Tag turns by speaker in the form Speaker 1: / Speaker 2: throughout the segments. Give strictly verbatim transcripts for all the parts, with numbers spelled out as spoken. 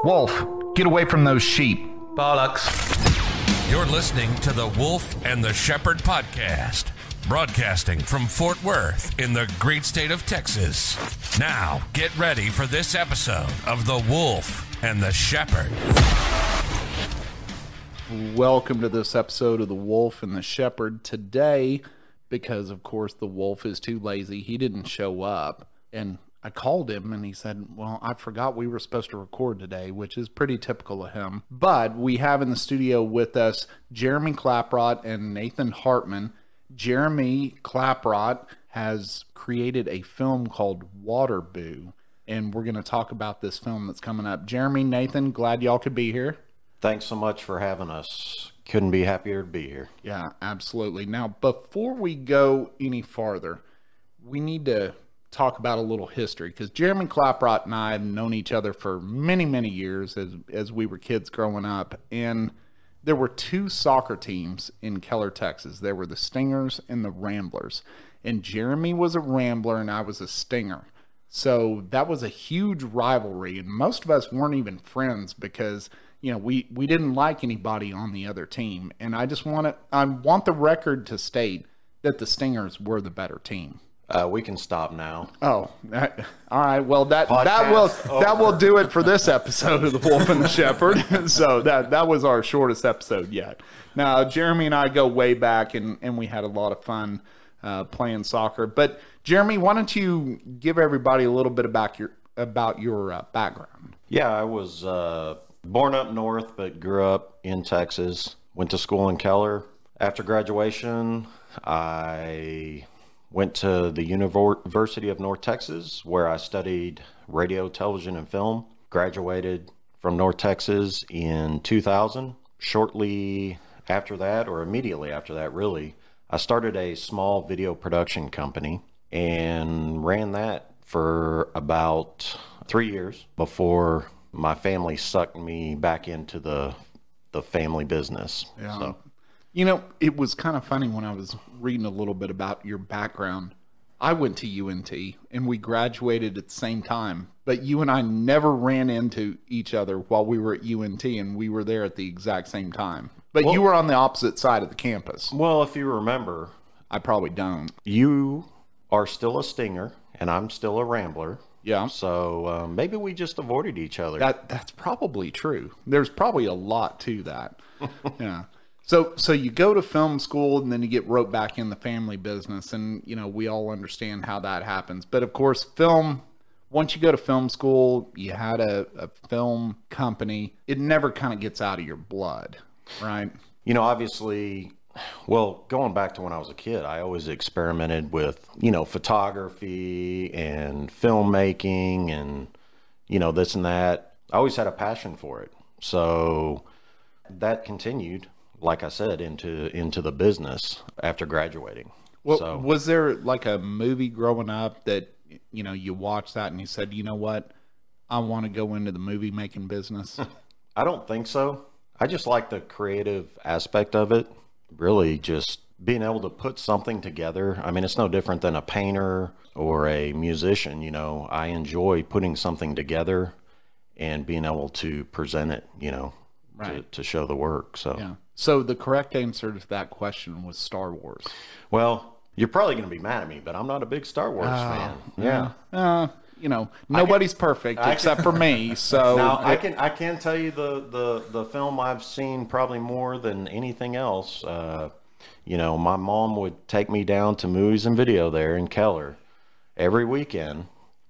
Speaker 1: Wolf, get away from those sheep.
Speaker 2: Bollocks.
Speaker 3: You're listening to the Wolf and the Shepherd podcast, broadcasting from Fort Worth in the great state of Texas. Now, get ready for this episode of the Wolf and the Shepherd.
Speaker 1: Welcome to this episode of the Wolf and the Shepherd. Today, because of course the wolf is too lazy, he didn't show up, and I called him and he said, well, I forgot we were supposed to record today, which is pretty typical of him. But we have in the studio with us Jeremy Klapprodt and Nathan Hartman. Jeremy Klapprodt has created a film called WaterBoo, and we're going to talk about this film that's coming up. Jeremy, Nathan, glad y'all could be here.
Speaker 4: Thanks so much for having us. Couldn't be happier to be here.
Speaker 1: Yeah, absolutely. Now, before we go any farther, we need to talk about a little history, because Jeremy Klapprodt and I have known each other for many, many years as, as we were kids growing up. And there were two soccer teams in Keller, Texas. There were the Stingers and the Ramblers. And Jeremy was a Rambler and I was a Stinger. So that was a huge rivalry. And most of us weren't even friends because, you know, we, we didn't like anybody on the other team. And I just want to, I want the record to state that the Stingers were the better team.
Speaker 4: Uh, we can stop now.
Speaker 1: Oh, that, all right. Well, that Podcast that will over. that will do it for this episode of the Wolf and the Shepherd. So that that was our shortest episode yet. Now, Jeremy and I go way back, and and we had a lot of fun uh, playing soccer. But Jeremy, why don't you give everybody a little bit about your about your uh, background?
Speaker 4: Yeah, I was uh, born up north, but grew up in Texas. Went to school in Keller. After graduation, I went to the University of North Texas, where I studied radio, television, and film. Graduated from North Texas in two thousand. Shortly after that, or immediately after that, really, I started a small video production company and ran that for about three years before my family sucked me back into the the family business.
Speaker 1: Yeah.
Speaker 4: So.
Speaker 1: You know, it was kind of funny when I was reading a little bit about your background. I went to U N T and we graduated at the same time, but you and I never ran into each other while we were at U N T, and we were there at the exact same time. But well, you were on the opposite side of the campus.
Speaker 4: Well, if you remember,
Speaker 1: I probably don't.
Speaker 4: You are still a Stinger and I'm still a Rambler.
Speaker 1: Yeah.
Speaker 4: So um, maybe we just avoided each other.
Speaker 1: That That's probably true. There's probably a lot to that. Yeah. So so you go to film school and then you get roped back in the family business, and you know we all understand how that happens. But of course, film, once you go to film school, you had a, a film company, it never kind of gets out of your blood, right?
Speaker 4: You know, obviously, well, going back to when I was a kid, I always experimented with, you know, photography and filmmaking and, you know, this and that. I always had a passion for it. So that continued, like I said, into into the business after graduating.
Speaker 1: Well,
Speaker 4: so,
Speaker 1: was there like a movie growing up that, you know, you watched that and you said, you know what, I want to go into the movie making business?
Speaker 4: I don't think so. I just like the creative aspect of it. Really just being able to put something together. I mean, it's no different than a painter or a musician. You know, I enjoy putting something together and being able to present it, you know, right. to, to show the work. So
Speaker 1: yeah. So the correct answer to that question was Star Wars.
Speaker 4: Well, you're probably going to be mad at me, but I'm not a big Star Wars uh, fan. Yeah.
Speaker 1: Uh, you know, nobody's can, perfect I except can, for me. So
Speaker 4: now I can I can tell you the, the, the film I've seen probably more than anything else. Uh, you know, my mom would take me down to movies and video there in Keller every weekend,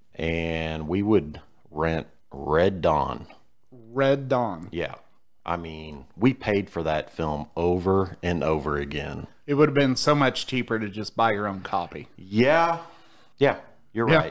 Speaker 4: and we would rent Red Dawn.
Speaker 1: Red Dawn.
Speaker 4: Yeah. I mean, we paid for that film over and over again.
Speaker 1: It would have been so much cheaper to just buy your own copy.
Speaker 4: Yeah. Yeah, you're
Speaker 1: yeah.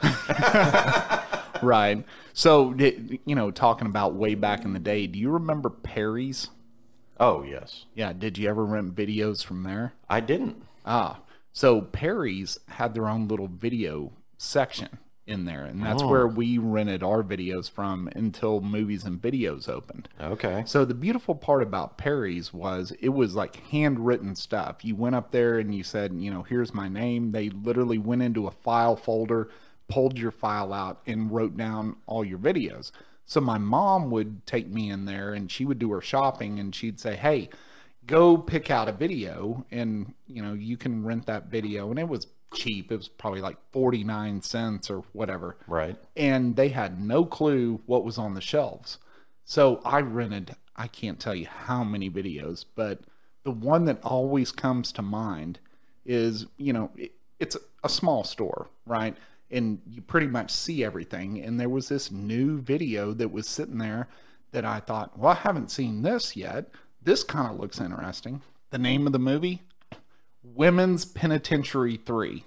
Speaker 4: right.
Speaker 1: Right. So, you know, talking about way back in the day, do you remember Perry's?
Speaker 4: Oh, yes.
Speaker 1: Yeah. Did you ever rent videos from there?
Speaker 4: I didn't.
Speaker 1: Ah. So Perry's had their own little video section in there, and that's
Speaker 4: oh.
Speaker 1: where we rented our videos from until Movies and Videos opened.
Speaker 4: Okay.
Speaker 1: So the beautiful part about Perry's was it was like handwritten stuff. You went up there and you said, you know, here's my name. They literally went into a file folder, pulled your file out, and wrote down all your videos. So my mom would take me in there and she would do her shopping and she'd say, hey, go pick out a video and, you know, you can rent that video. And it was cheap. It was probably like forty-nine cents or whatever.
Speaker 4: Right.
Speaker 1: And they had no clue what was on the shelves. So I rented, I can't tell you how many videos, but the one that always comes to mind is, you know, it, it's a small store, right? And you pretty much see everything. And there was this new video that was sitting there that I thought, well, I haven't seen this yet. This kind of looks interesting. The name of the movie, Women's Penitentiary three.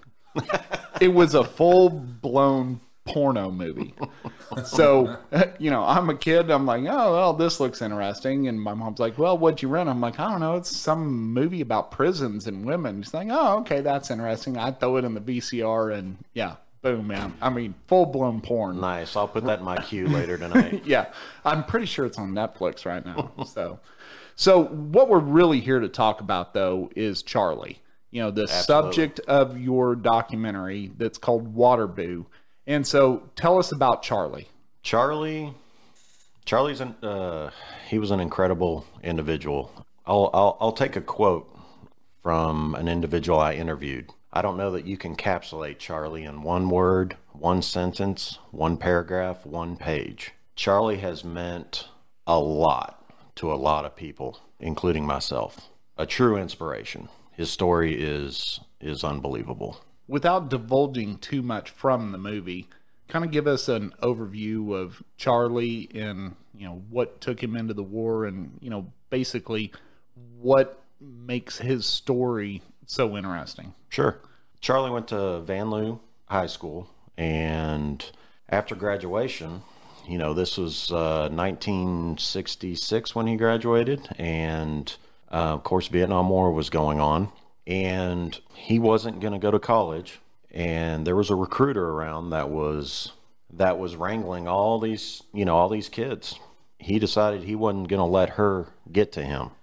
Speaker 1: It was a full-blown porno movie. So, you know, I'm a kid. I'm like, oh, well, this looks interesting. And my mom's like, well, what'd you rent? I'm like, I don't know. It's some movie about prisons and women. She's like, oh, okay, that's interesting. I'd throw it in the V C R and, yeah. Boom, man. I mean, full-blown porn.
Speaker 4: Nice. I'll put that in my queue later tonight.
Speaker 1: Yeah. I'm pretty sure it's on Netflix right now. So, so what we're really here to talk about, though, is Charlie. You know, the
Speaker 4: Absolutely.
Speaker 1: subject of your documentary that's called WaterBoo. And so tell us about Charlie.
Speaker 4: Charlie, Charlie's an, uh, he was an incredible individual. I'll, I'll, I'll take a quote from an individual I interviewed. I don't know that you can encapsulate Charlie in one word, one sentence, one paragraph, one page. Charlie has meant a lot to a lot of people, including myself. A true inspiration. His story is is unbelievable.
Speaker 1: Without divulging too much from the movie, kind of give us an overview of Charlie and, you know, what took him into the war and, you know, basically what makes his story so interesting.
Speaker 4: Sure. Charlie went to Vanlue High School, and after graduation, you know, this was uh, nineteen sixty-six when he graduated, and uh, of course Vietnam War was going on, and he wasn't going to go to college, and there was a recruiter around that was that was wrangling all these, you know, all these kids. He decided he wasn't going to let her get to him,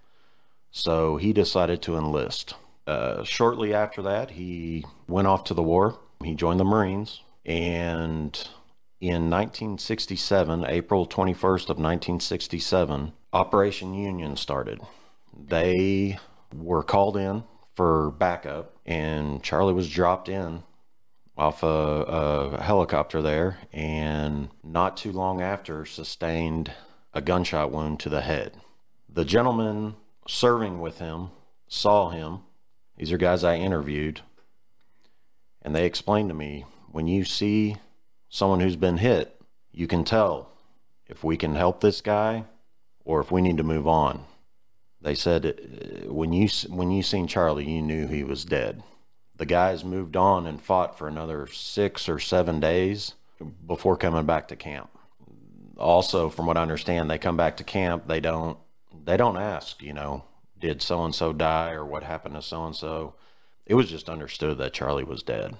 Speaker 4: so he decided to enlist. Uh, shortly after that, he went off to the war. He joined the Marines, and in nineteen sixty-seven, April twenty-first of nineteen sixty-seven, Operation Union started. They were called in for backup, and Charlie was dropped in off a, a helicopter there, and not too long after sustained a gunshot wound to the head. The gentleman serving with him saw him. These are guys I interviewed, and they explained to me, when you see someone who's been hit, you can tell if we can help this guy or if we need to move on. They said when you when you seen Charlie, you knew he was dead. The guys moved on and fought for another six or seven days before coming back to camp. Also, from what I understand, they come back to camp, they don't they don't ask, you know, did so-and-so die or what happened to so-and-so. It was just understood that Charlie was dead.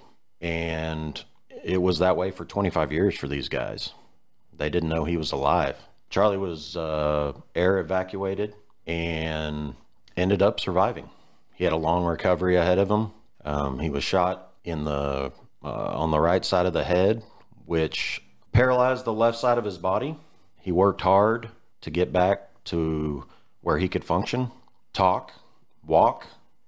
Speaker 4: And it was that way for twenty-five years for these guys. They didn't know he was alive. Charlie was uh, air evacuated and ended up surviving. He had a long recovery ahead of him. Um, he was shot in the uh, on the right side of the head, which paralyzed the left side of his body. He worked hard to get back to where he could function, talk, walk,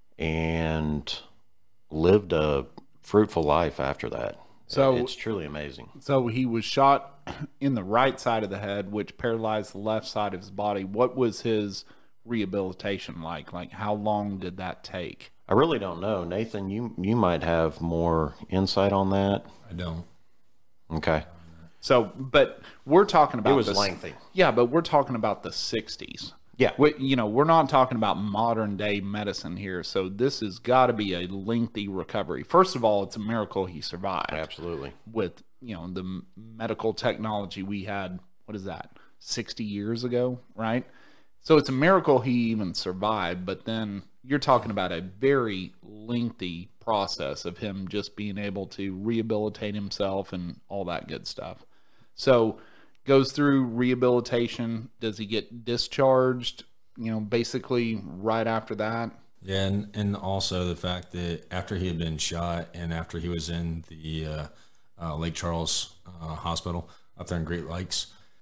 Speaker 4: and lived a fruitful life after that. So it's truly amazing.
Speaker 1: So he was shot in the right side of the head, which paralyzed the left side of his body. What was his rehabilitation like? Like, how long did that take?
Speaker 4: I really don't know. Nathan, you you might have more insight on that.
Speaker 2: I don't.
Speaker 4: Okay.
Speaker 1: So, but we're talking about
Speaker 4: it was
Speaker 1: the,
Speaker 4: lengthy.
Speaker 1: Yeah, but we're talking about the sixties.
Speaker 4: Yeah.
Speaker 1: We, you know, we're not talking about modern day medicine here. So this has got to be a lengthy recovery. First of all, it's a miracle he survived.
Speaker 4: Absolutely.
Speaker 1: With, you know, the medical technology we had, what is that, sixty years ago, right? So it's a miracle he even survived. But then you're talking about a very lengthy process of him just being able to rehabilitate himself and all that good stuff. So goes through rehabilitation. Does he get discharged, you know, basically right after that?
Speaker 2: Yeah, and, and also the fact that after he had been shot and after he was in the uh, uh, Lake Charles uh, Hospital up there in Great Lakes,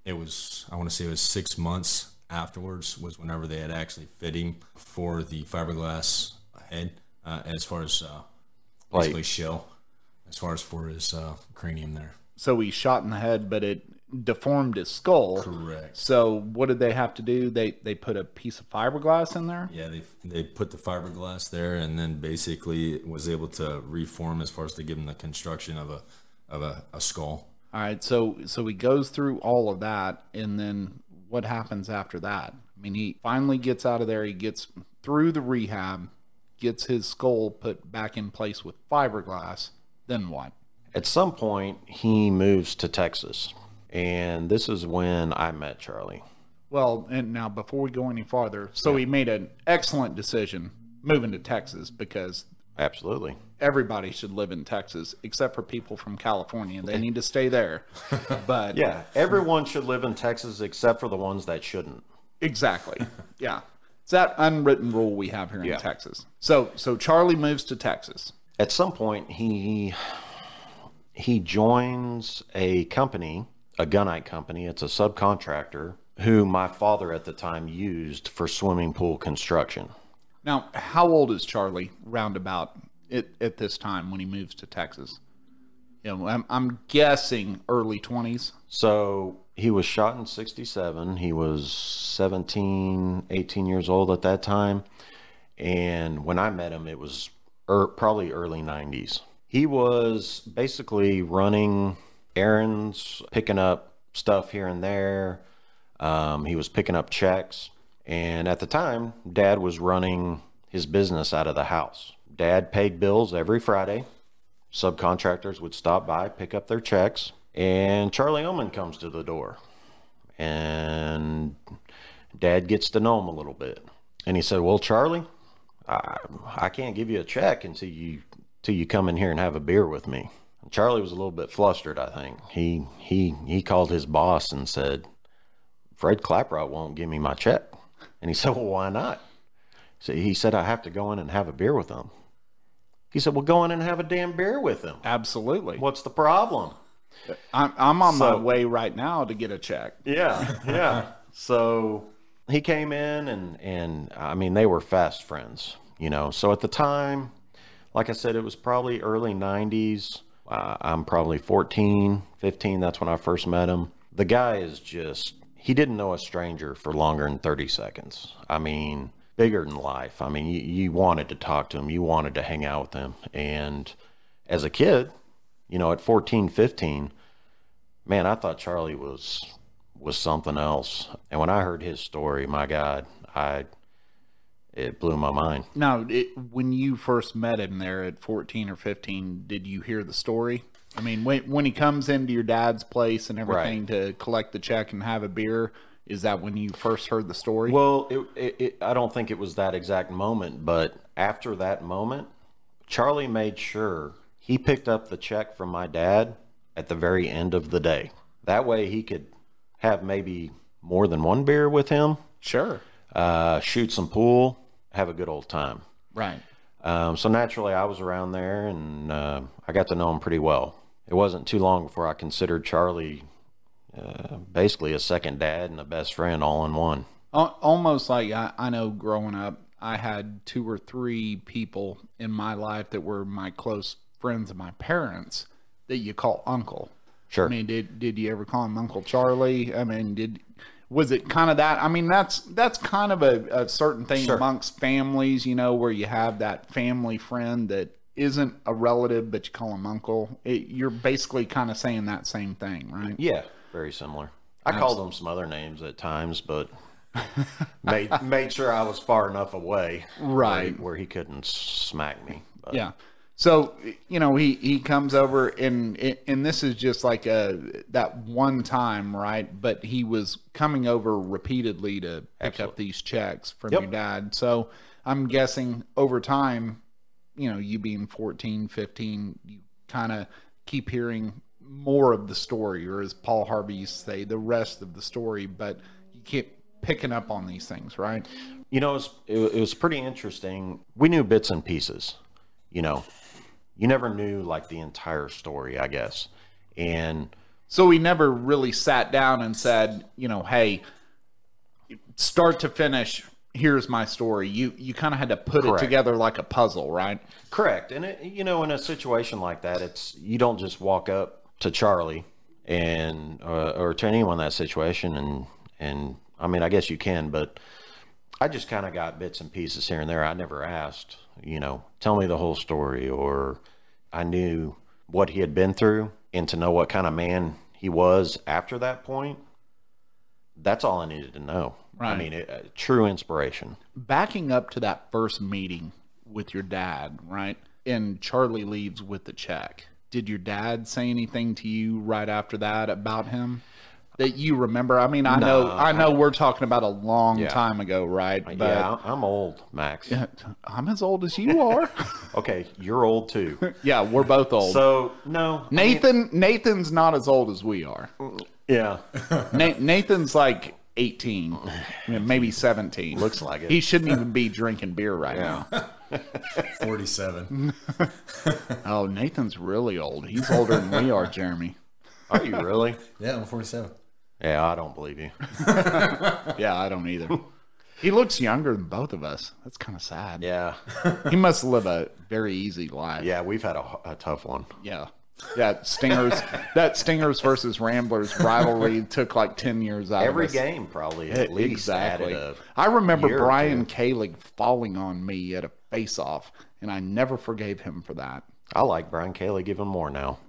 Speaker 2: it was, I want to say it was six months afterwards was whenever they had actually fit him for the fiberglass head, uh, as far as uh, basically shell, as far as for his uh, cranium there.
Speaker 1: So he shot in the head, but it deformed his skull.
Speaker 2: Correct.
Speaker 1: So what did they have to do? They they put a piece of fiberglass in there?
Speaker 2: Yeah, they they put the fiberglass there, and then basically was able to reform as far as to give him the construction of a of a, a skull.
Speaker 1: All right, so so he goes through all of that, and then what happens after that? I mean, he finally gets out of there. He gets through the rehab, gets his skull put back in place with fiberglass. Then what?
Speaker 4: At some point, he moves to Texas, and this is when I met Charlie.
Speaker 1: Well, and now before we go any farther, so he made an excellent decision moving to Texas, because
Speaker 4: Absolutely.
Speaker 1: everybody should live in Texas except for people from California. They need to stay there. But
Speaker 4: Yeah, everyone should live in Texas except for the ones that shouldn't.
Speaker 1: exactly. Yeah. It's that unwritten rule we have here in
Speaker 4: Yeah.
Speaker 1: Texas. So so Charlie moves to Texas.
Speaker 4: At some point, he he joins a company, a gunite company. It's a subcontractor who my father at the time used for swimming pool construction.
Speaker 1: Now, how old is Charlie roundabout at, at this time when he moves to Texas? You know, I'm, I'm guessing early twenties.
Speaker 4: So he was shot in sixty-seven. He was seventeen, eighteen years old at that time. And when I met him, it was er, probably early nineties. He was basically running errands, picking up stuff here and there. Um, he was picking up checks. And at the time, Dad was running his business out of the house. Dad paid bills every Friday. Subcontractors would stop by, pick up their checks, and Charlie Oman comes to the door. And Dad gets to know him a little bit. And he said, well, Charlie, I, I can't give you a check until you, until you come in here and have a beer with me. And Charlie was a little bit flustered, I think. He, he, he called his boss and said, Fred Klapprodt won't give me my check. And he said, well, why not? So he said, I have to go in and have a beer with him. He said, well, go in and have a damn beer with him.
Speaker 1: Absolutely.
Speaker 4: What's the problem?
Speaker 1: I'm, I'm on
Speaker 4: So-
Speaker 1: my way right now to get a check.
Speaker 4: Yeah, yeah. So he came in and, and I mean, they were fast friends, you know. So at the time, like I said, it was probably early nineties. Uh, I'm probably fourteen, fifteen. That's when I first met him. The guy is just, he didn't know a stranger for longer than thirty seconds. I mean, bigger than life. I mean, you, you wanted to talk to him. You wanted to hang out with him. And as a kid, you know, at fourteen, fifteen, man, I thought Charlie was was something else. And when I heard his story, my God, I it blew my mind.
Speaker 1: Now, it, when you first met him there at fourteen or fifteen, did you hear the story? I mean, when when he comes into your dad's place and everything to collect the check and have a beer, is that when you first heard the story?
Speaker 4: Well, it, it, it, I don't think it was that exact moment, but after that moment, Charlie made sure he picked up the check from my dad at the very end of the day. That way he could have maybe more than one beer with him,
Speaker 1: Sure.
Speaker 4: uh, shoot some pool, have a good old time.
Speaker 1: Right.
Speaker 4: Um, so naturally, I was around there, and uh, I got to know him pretty well. It wasn't too long before I considered Charlie uh, basically a second dad and a best friend all in one.
Speaker 1: Al- Almost like I, I know growing up, I had two or three people in my life that were my close friends of my parents that you call uncle.
Speaker 4: Sure.
Speaker 1: I mean, did did you ever call him Uncle Charlie? I mean, did was it kind of that? I mean, that's that's kind of a, a certain thing
Speaker 4: Sure.
Speaker 1: amongst families, you know, where you have that family friend that isn't a relative, but you call him uncle. It, you're basically kind of saying that same thing, right?
Speaker 4: Yeah, very similar. I called him some other names at times, but made made sure I was far enough away,
Speaker 1: Right.
Speaker 4: where, where he couldn't smack me. But,
Speaker 1: Yeah. So, you know, he, he comes over and, and this is just like a, that one time, right? But he was coming over repeatedly to pick up
Speaker 4: Absolutely.
Speaker 1: these checks from
Speaker 4: Yep.
Speaker 1: your dad. So I'm guessing over time, you know, you being fourteen, fifteen, you kind of keep hearing more of the story, or as Paul Harvey used to say, the rest of the story, but you keep picking up on these things, right?
Speaker 4: You know, it was, it, it was pretty interesting. We knew bits and pieces, you know. You never knew, like, the entire story, I guess. And
Speaker 1: So he never really sat down and said, you know, hey, start to finish, here's my story. You you kind of had to put
Speaker 4: Correct.
Speaker 1: it together like a puzzle, right?
Speaker 4: Correct. And, it, you know, in a situation like that, it's you don't just walk up to Charlie and uh, or to anyone in that situation. And, and I mean, I guess you can, but I just kind of got bits and pieces here and there. I never asked, you know, tell me the whole story, or I knew what he had been through, and to know what kind of man he was after that point. That's all I needed to know.
Speaker 1: Right.
Speaker 4: I mean, it, uh, true inspiration.
Speaker 1: Backing up to that first meeting with your dad, right? And Charlie leaves with the check. Did your dad say anything to you right after that about him that you remember? I mean, I
Speaker 4: No,
Speaker 1: know, I know, we're talking about a long
Speaker 4: Yeah.
Speaker 1: time ago, right? But
Speaker 4: Yeah, I'm old, Max.
Speaker 1: I'm as old as you are.
Speaker 4: Okay, you're old too.
Speaker 1: Yeah, we're both old.
Speaker 4: So no, I mean,
Speaker 1: Nathan, Nathan's not as old as we are.
Speaker 4: yeah,
Speaker 1: Na- Nathan's like eighteen, maybe seventeen.
Speaker 4: Looks like it.
Speaker 1: He shouldn't even be drinking beer right
Speaker 4: yeah.
Speaker 1: now.
Speaker 2: forty-seven.
Speaker 1: Oh, Nathan's really old. He's older than we are, Jeremy.
Speaker 4: Are you really?
Speaker 2: Yeah, I'm forty-seven.
Speaker 4: Yeah, I don't believe you.
Speaker 1: Yeah, I don't either. He looks younger than both of us. That's kind of sad.
Speaker 4: Yeah,
Speaker 1: He must live a very easy life.
Speaker 4: yeah, we've had a, a tough one.
Speaker 1: Yeah. That Stingers, that Stingers versus Ramblers rivalry took like ten years out
Speaker 4: Every
Speaker 1: of us.
Speaker 4: game probably at least
Speaker 1: Exactly.
Speaker 4: added a
Speaker 1: I remember
Speaker 4: year or
Speaker 1: Brian
Speaker 4: two.
Speaker 1: Kalig falling on me at a face-off, and I never forgave him for that.
Speaker 4: I like Brian Cayley even more now.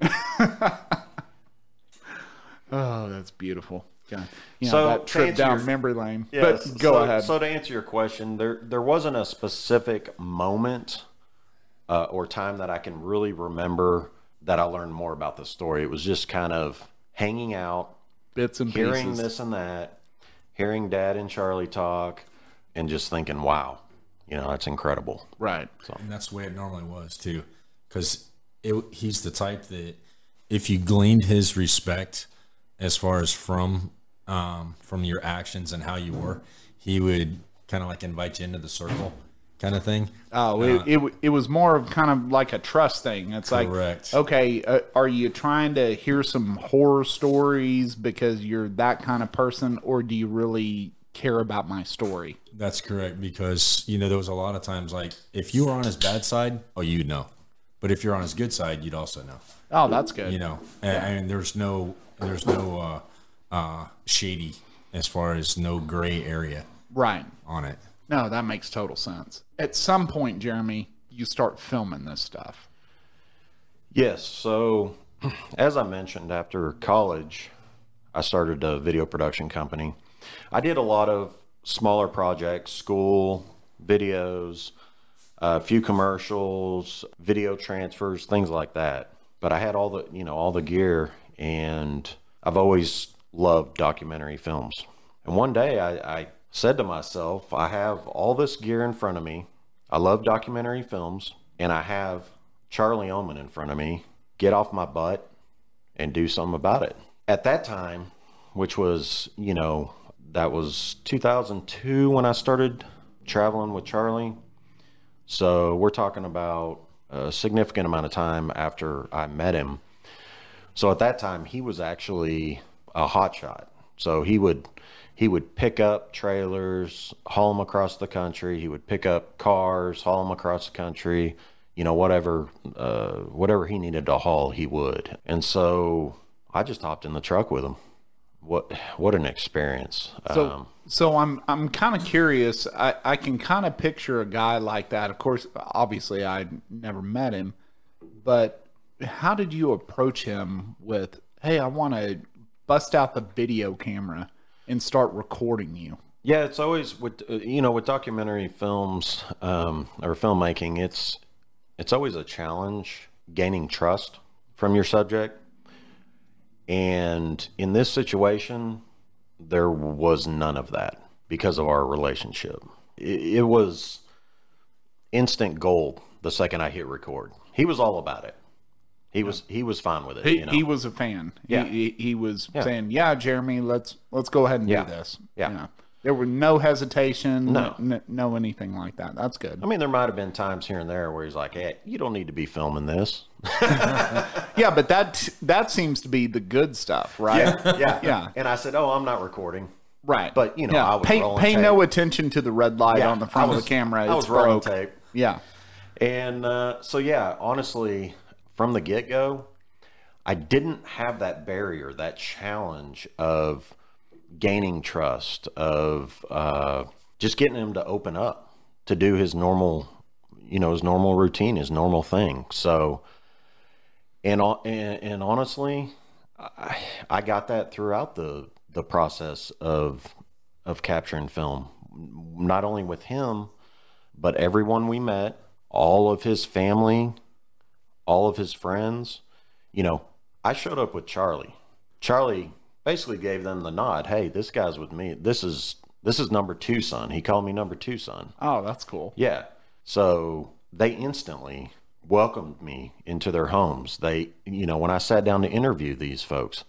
Speaker 1: Oh, that's beautiful. Yeah. You know,
Speaker 4: So,
Speaker 1: that
Speaker 4: to
Speaker 1: trip
Speaker 4: answer
Speaker 1: down
Speaker 4: your-
Speaker 1: memory lane.
Speaker 4: Yes,
Speaker 1: But go
Speaker 4: so,
Speaker 1: ahead.
Speaker 4: So to answer your question, there there wasn't a specific moment uh, or time that I can really remember that I learned more about the story. It was just kind of hanging out,
Speaker 1: Bits and
Speaker 4: hearing
Speaker 1: pieces.
Speaker 4: this and that, hearing Dad and Charlie talk, and just thinking, wow, you know, that's incredible.
Speaker 1: Right.
Speaker 2: And that's the way it normally was too, because he's the type that if you gleaned his respect as far as from um, from your actions and how you were, he would kind of like invite you into the circle kind of thing.
Speaker 1: Oh,
Speaker 2: Uh,
Speaker 1: it, it, it was more of kind of like a trust thing. It's
Speaker 2: Correct.
Speaker 1: like, okay, uh, are you trying to hear some horror stories because you're that kind of person, or do you really care about my story?
Speaker 2: That's correct, because you know there was a lot of times like if you were on his bad side, oh, you'd know, but if you're on his good side, you'd also know.
Speaker 1: Oh, that's good.
Speaker 2: You know, and, and there's no there's no uh, uh, shady as far as no gray area
Speaker 1: Right.
Speaker 2: on it.
Speaker 1: No, that makes total sense. At some point, Jeremy, you start filming this stuff.
Speaker 4: Yes. So, as I mentioned, after college, I started a video production company. I did a lot of smaller projects, school, videos, a few commercials, video transfers, things like that. But I had all the, you know, all the gear, and I've always loved documentary films. And one day I, I said to myself, I have all this gear in front of me. I love documentary films, and I have Charlie Oman in front of me. Get off my butt and do something about it. At that time, which was, you know, that was two thousand two when I started traveling with Charlie. So we're talking about a significant amount of time after I met him. So at that time, he was actually a hotshot. So he would he would pick up trailers, haul them across the country. He would pick up cars, haul them across the country. You know, whatever uh, whatever he needed to haul, he would. And so I just hopped in the truck with him. What what an experience!
Speaker 1: So,
Speaker 4: um,
Speaker 1: so I'm I'm kind of curious. I, I can kind of picture a guy like that. Of course, obviously, I never met him, but how did you approach him with, hey, I want to bust out the video camera and start recording you?
Speaker 4: Yeah, it's always with uh, you know with documentary films um, or filmmaking. It's it's always a challenge gaining trust from your subject. And in this situation, there was none of that because of our relationship. It, it was instant gold the second I hit record. He was all about it. He was he was fine with it.
Speaker 1: He,
Speaker 4: you know?
Speaker 1: he was a fan.
Speaker 4: Yeah.
Speaker 1: He, he, he was
Speaker 4: Yeah.
Speaker 1: saying, "Yeah, Jeremy, let's let's go ahead and
Speaker 4: Yeah.
Speaker 1: do this."
Speaker 4: Yeah.
Speaker 1: You know, there were no hesitation,
Speaker 4: No.
Speaker 1: n- no anything like that. That's good.
Speaker 4: I mean, there might have been times here and there where he's like, "Hey, you don't need to be filming this."
Speaker 1: Yeah, but that that seems to be the good stuff, right?
Speaker 4: Yeah, yeah,
Speaker 1: yeah.
Speaker 4: And I said, "Oh, I'm not recording."
Speaker 1: Right.
Speaker 4: But you know,
Speaker 1: yeah.
Speaker 4: I was
Speaker 1: pay
Speaker 4: rolling
Speaker 1: pay
Speaker 4: tape.
Speaker 1: no attention to the red light
Speaker 4: Yeah,
Speaker 1: on the front
Speaker 4: I was,
Speaker 1: of the camera.
Speaker 4: I
Speaker 1: It's
Speaker 4: was rolling
Speaker 1: broke.
Speaker 4: tape.
Speaker 1: Yeah.
Speaker 4: And uh, so, yeah, honestly, from the get go, I didn't have that barrier, that challenge of gaining trust, of uh, just getting him to open up, to do his normal, you know, his normal routine, his normal thing. So, and and, and honestly, I, I got that throughout the the process of of capturing film, not only with him, but everyone we met, all of his family, all of his friends. You know, I showed up with Charlie. Charlie basically gave them the nod. Hey, this guy's with me. This is this is number two son. He called me number two son.
Speaker 1: Oh, that's cool.
Speaker 4: Yeah. So they instantly welcomed me into their homes. They, you know, when I sat down to interview these folks,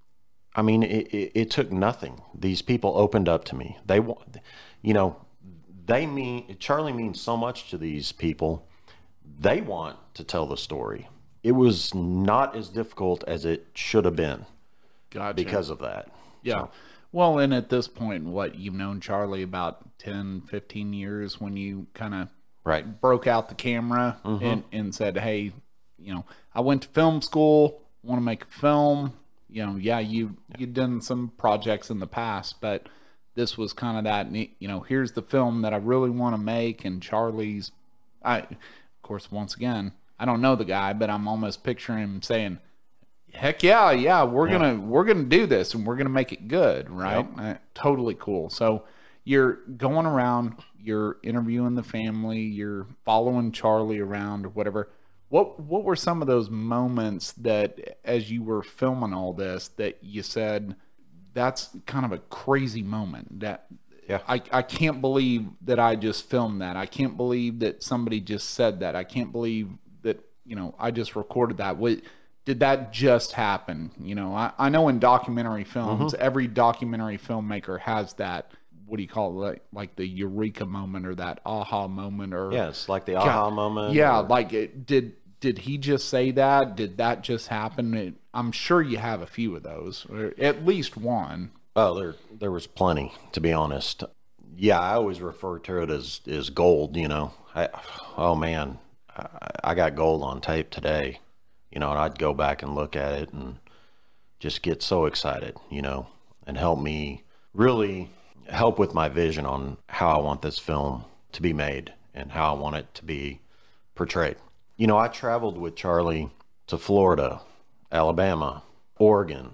Speaker 4: I mean, it, it, it took nothing. These people opened up to me. They, you know, they mean, Charlie means so much to these people. They want to tell the story. It was not as difficult as it should have been.
Speaker 1: Gotcha.
Speaker 4: Because of that.
Speaker 1: Yeah. So. Well, and at this point, what, you've known Charlie about ten, fifteen years when you kind of
Speaker 4: right.
Speaker 1: broke out the camera mm-hmm. and, and said, hey, you know, I went to film school, want to make a film. You know, yeah, you, yeah. you've done some projects in the past, but this was kind of that, you know, here's the film that I really want to make. And Charlie's, I, of course, once again, I don't know the guy, but I'm almost picturing him saying, heck yeah, yeah, we're yeah. gonna we're gonna do this and we're gonna make it good, right? Yep. Uh, totally cool. So you're going around, you're interviewing the family, you're following Charlie around or whatever. What what were some of those moments that, as you were filming all this, that you said, that's kind of a crazy moment? That
Speaker 4: yeah.
Speaker 1: I, I can't believe that I just filmed that. I can't believe that somebody just said that. I can't believe that, you know, I just recorded that. What, did that just happen? You know, I, I know in documentary films, mm-hmm. every documentary filmmaker has that, what do you call it, like, like the eureka moment or that aha moment, or
Speaker 4: yeah, it's like the aha God, moment.
Speaker 1: Yeah,
Speaker 4: or...
Speaker 1: like it, did did he just say that? Did that just happen? It, I'm sure you have a few of those, or at least one.
Speaker 4: Oh, there there was plenty, to be honest. Yeah, I always refer to it as as gold. You know, I, oh man, I, I got gold on tape today. You know, and I'd go back and look at it and just get so excited. You know, and help me really help with my vision on how I want this film to be made and how I want it to be portrayed. You know, I traveled with Charlie to Florida, Alabama, Oregon,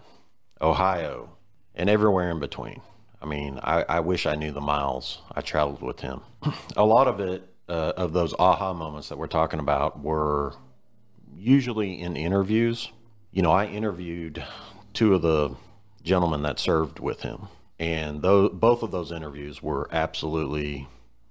Speaker 4: Ohio, and everywhere in between. I mean, I, I wish I knew the miles I traveled with him. A lot of it, uh, of those aha moments that we're talking about, were usually in interviews. You know, I interviewed two of the gentlemen that served with him. And those, both of those interviews were absolutely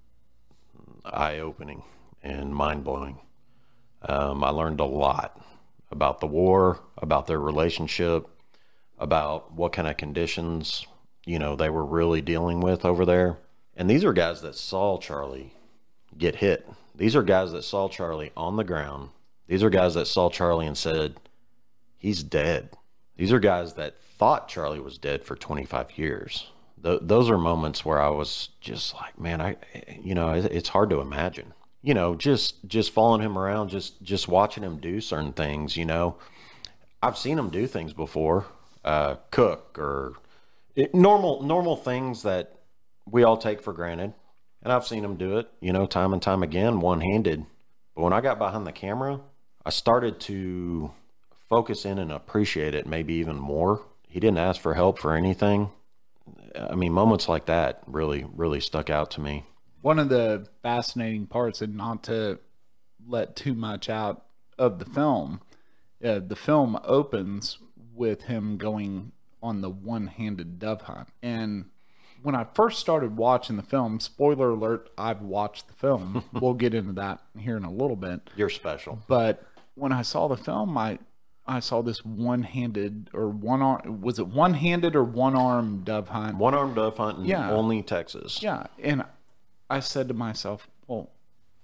Speaker 4: eye-opening and mind-blowing. Um, I learned a lot about the war, about their relationship, about what kind of conditions, you know, they were really dealing with over there. And these are guys that saw Charlie get hit. These are guys that saw Charlie on the ground. These are guys that saw Charlie and said, he's dead. These are guys that thought Charlie was dead for twenty-five years. Th- those are moments where I was just like, man, I, you know, it's hard to imagine. You know, just just following him around, just just watching him do certain things. You know, I've seen him do things before, uh, cook or it, normal normal things that we all take for granted, and I've seen him do it. You know, time and time again, one-handed. But when I got behind the camera, I started to focus in and appreciate it maybe even more. He didn't ask for help for anything. I mean, moments like that really, really stuck out to me.
Speaker 1: One of the fascinating parts, and not to let too much out of the film, uh, the film opens with him going on the one-handed dove hunt. And when I first started watching the film, spoiler alert, I've watched the film. We'll get into that here in a little bit.
Speaker 4: You're special.
Speaker 1: But when I saw the film, I I saw this one-handed or one arm, was it one-handed or one-armed dove hunt?
Speaker 4: One-armed dove hunt in
Speaker 1: yeah.
Speaker 4: only Texas.
Speaker 1: Yeah. And I said to myself, well,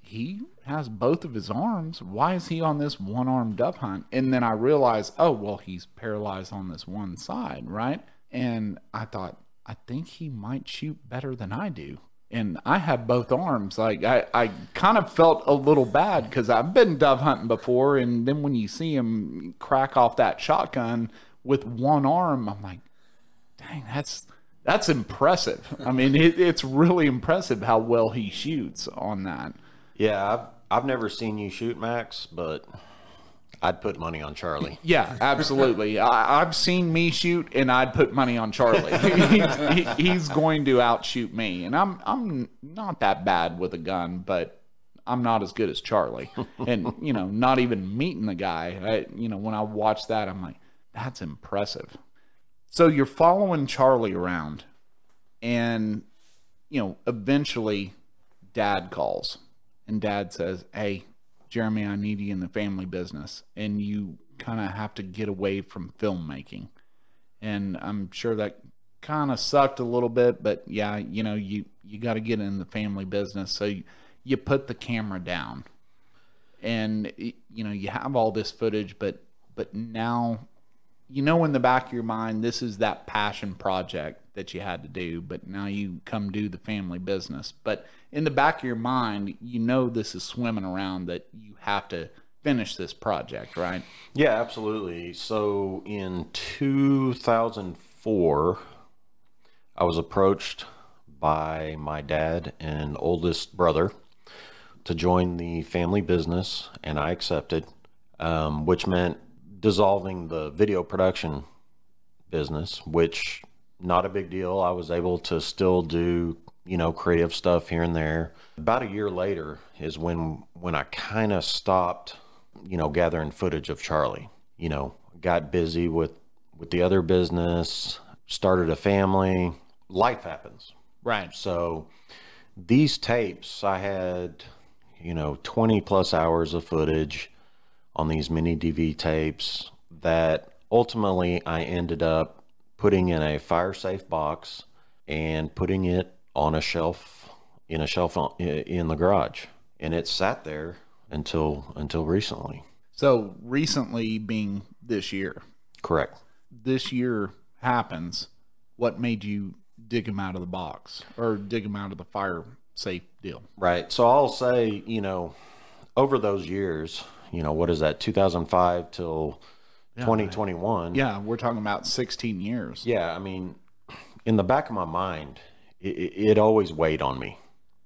Speaker 1: he has both of his arms. Why is he on this one-armed dove hunt? And then I realized, oh, well, he's paralyzed on this one side, right? And I thought, I think he might shoot better than I do. And I have both arms. Like, I, I kind of felt a little bad because I've been dove hunting before. And then when you see him crack off that shotgun with one arm, I'm like, dang, that's that's impressive. I mean, it, it's really impressive how well he shoots on that.
Speaker 4: Yeah, I've, I've never seen you shoot, Max, but I'd put money on Charlie.
Speaker 1: Yeah, absolutely. I, I've seen me shoot, and I'd put money on Charlie. he's, he, he's going to outshoot me, and I'm I'm not that bad with a gun, but I'm not as good as Charlie. And you know, not even meeting the guy. I, you know, when I watch that, I'm like, that's impressive. So you're following Charlie around, and you know, eventually, Dad calls, and Dad says, "Hey, Jeremy, I need you in the family business," and you kind of have to get away from filmmaking. And I'm sure that kind of sucked a little bit, but yeah, you know, you, you got to get in the family business. So you, you put the camera down, and you know, you have all this footage, but, but now, you know, in the back of your mind, this is that passion project that you had to do, but now you come do the family business. But in the back of your mind, you know this is swimming around, that you have to finish this project, right?
Speaker 4: Yeah, absolutely. So in two thousand four, I was approached by my dad and oldest brother to join the family business, and I accepted, um, which meant dissolving the video production business, which not a big deal. I was able to still do, you know, creative stuff here and there. About a year later is when when I kind of stopped, you know, gathering footage of Charlie. You know, got busy with with the other business, started a family. Life happens.
Speaker 1: Right.
Speaker 4: So these tapes, I had, you know, twenty plus hours of footage on these mini D V tapes that ultimately I ended up putting in a fire safe box and putting it on a shelf, in a shelf in the garage. And it sat there until until recently.
Speaker 1: So recently being this year.
Speaker 4: Correct.
Speaker 1: This year happens. What made you dig them out of the box or dig them out of the fire safe deal?
Speaker 4: Right. So I'll say, you know, over those years, you know, what is that, two thousand five till yeah, twenty twenty-one?
Speaker 1: Yeah, we're talking about sixteen years.
Speaker 4: Yeah, I mean, in the back of my mind, it, it always weighed on me.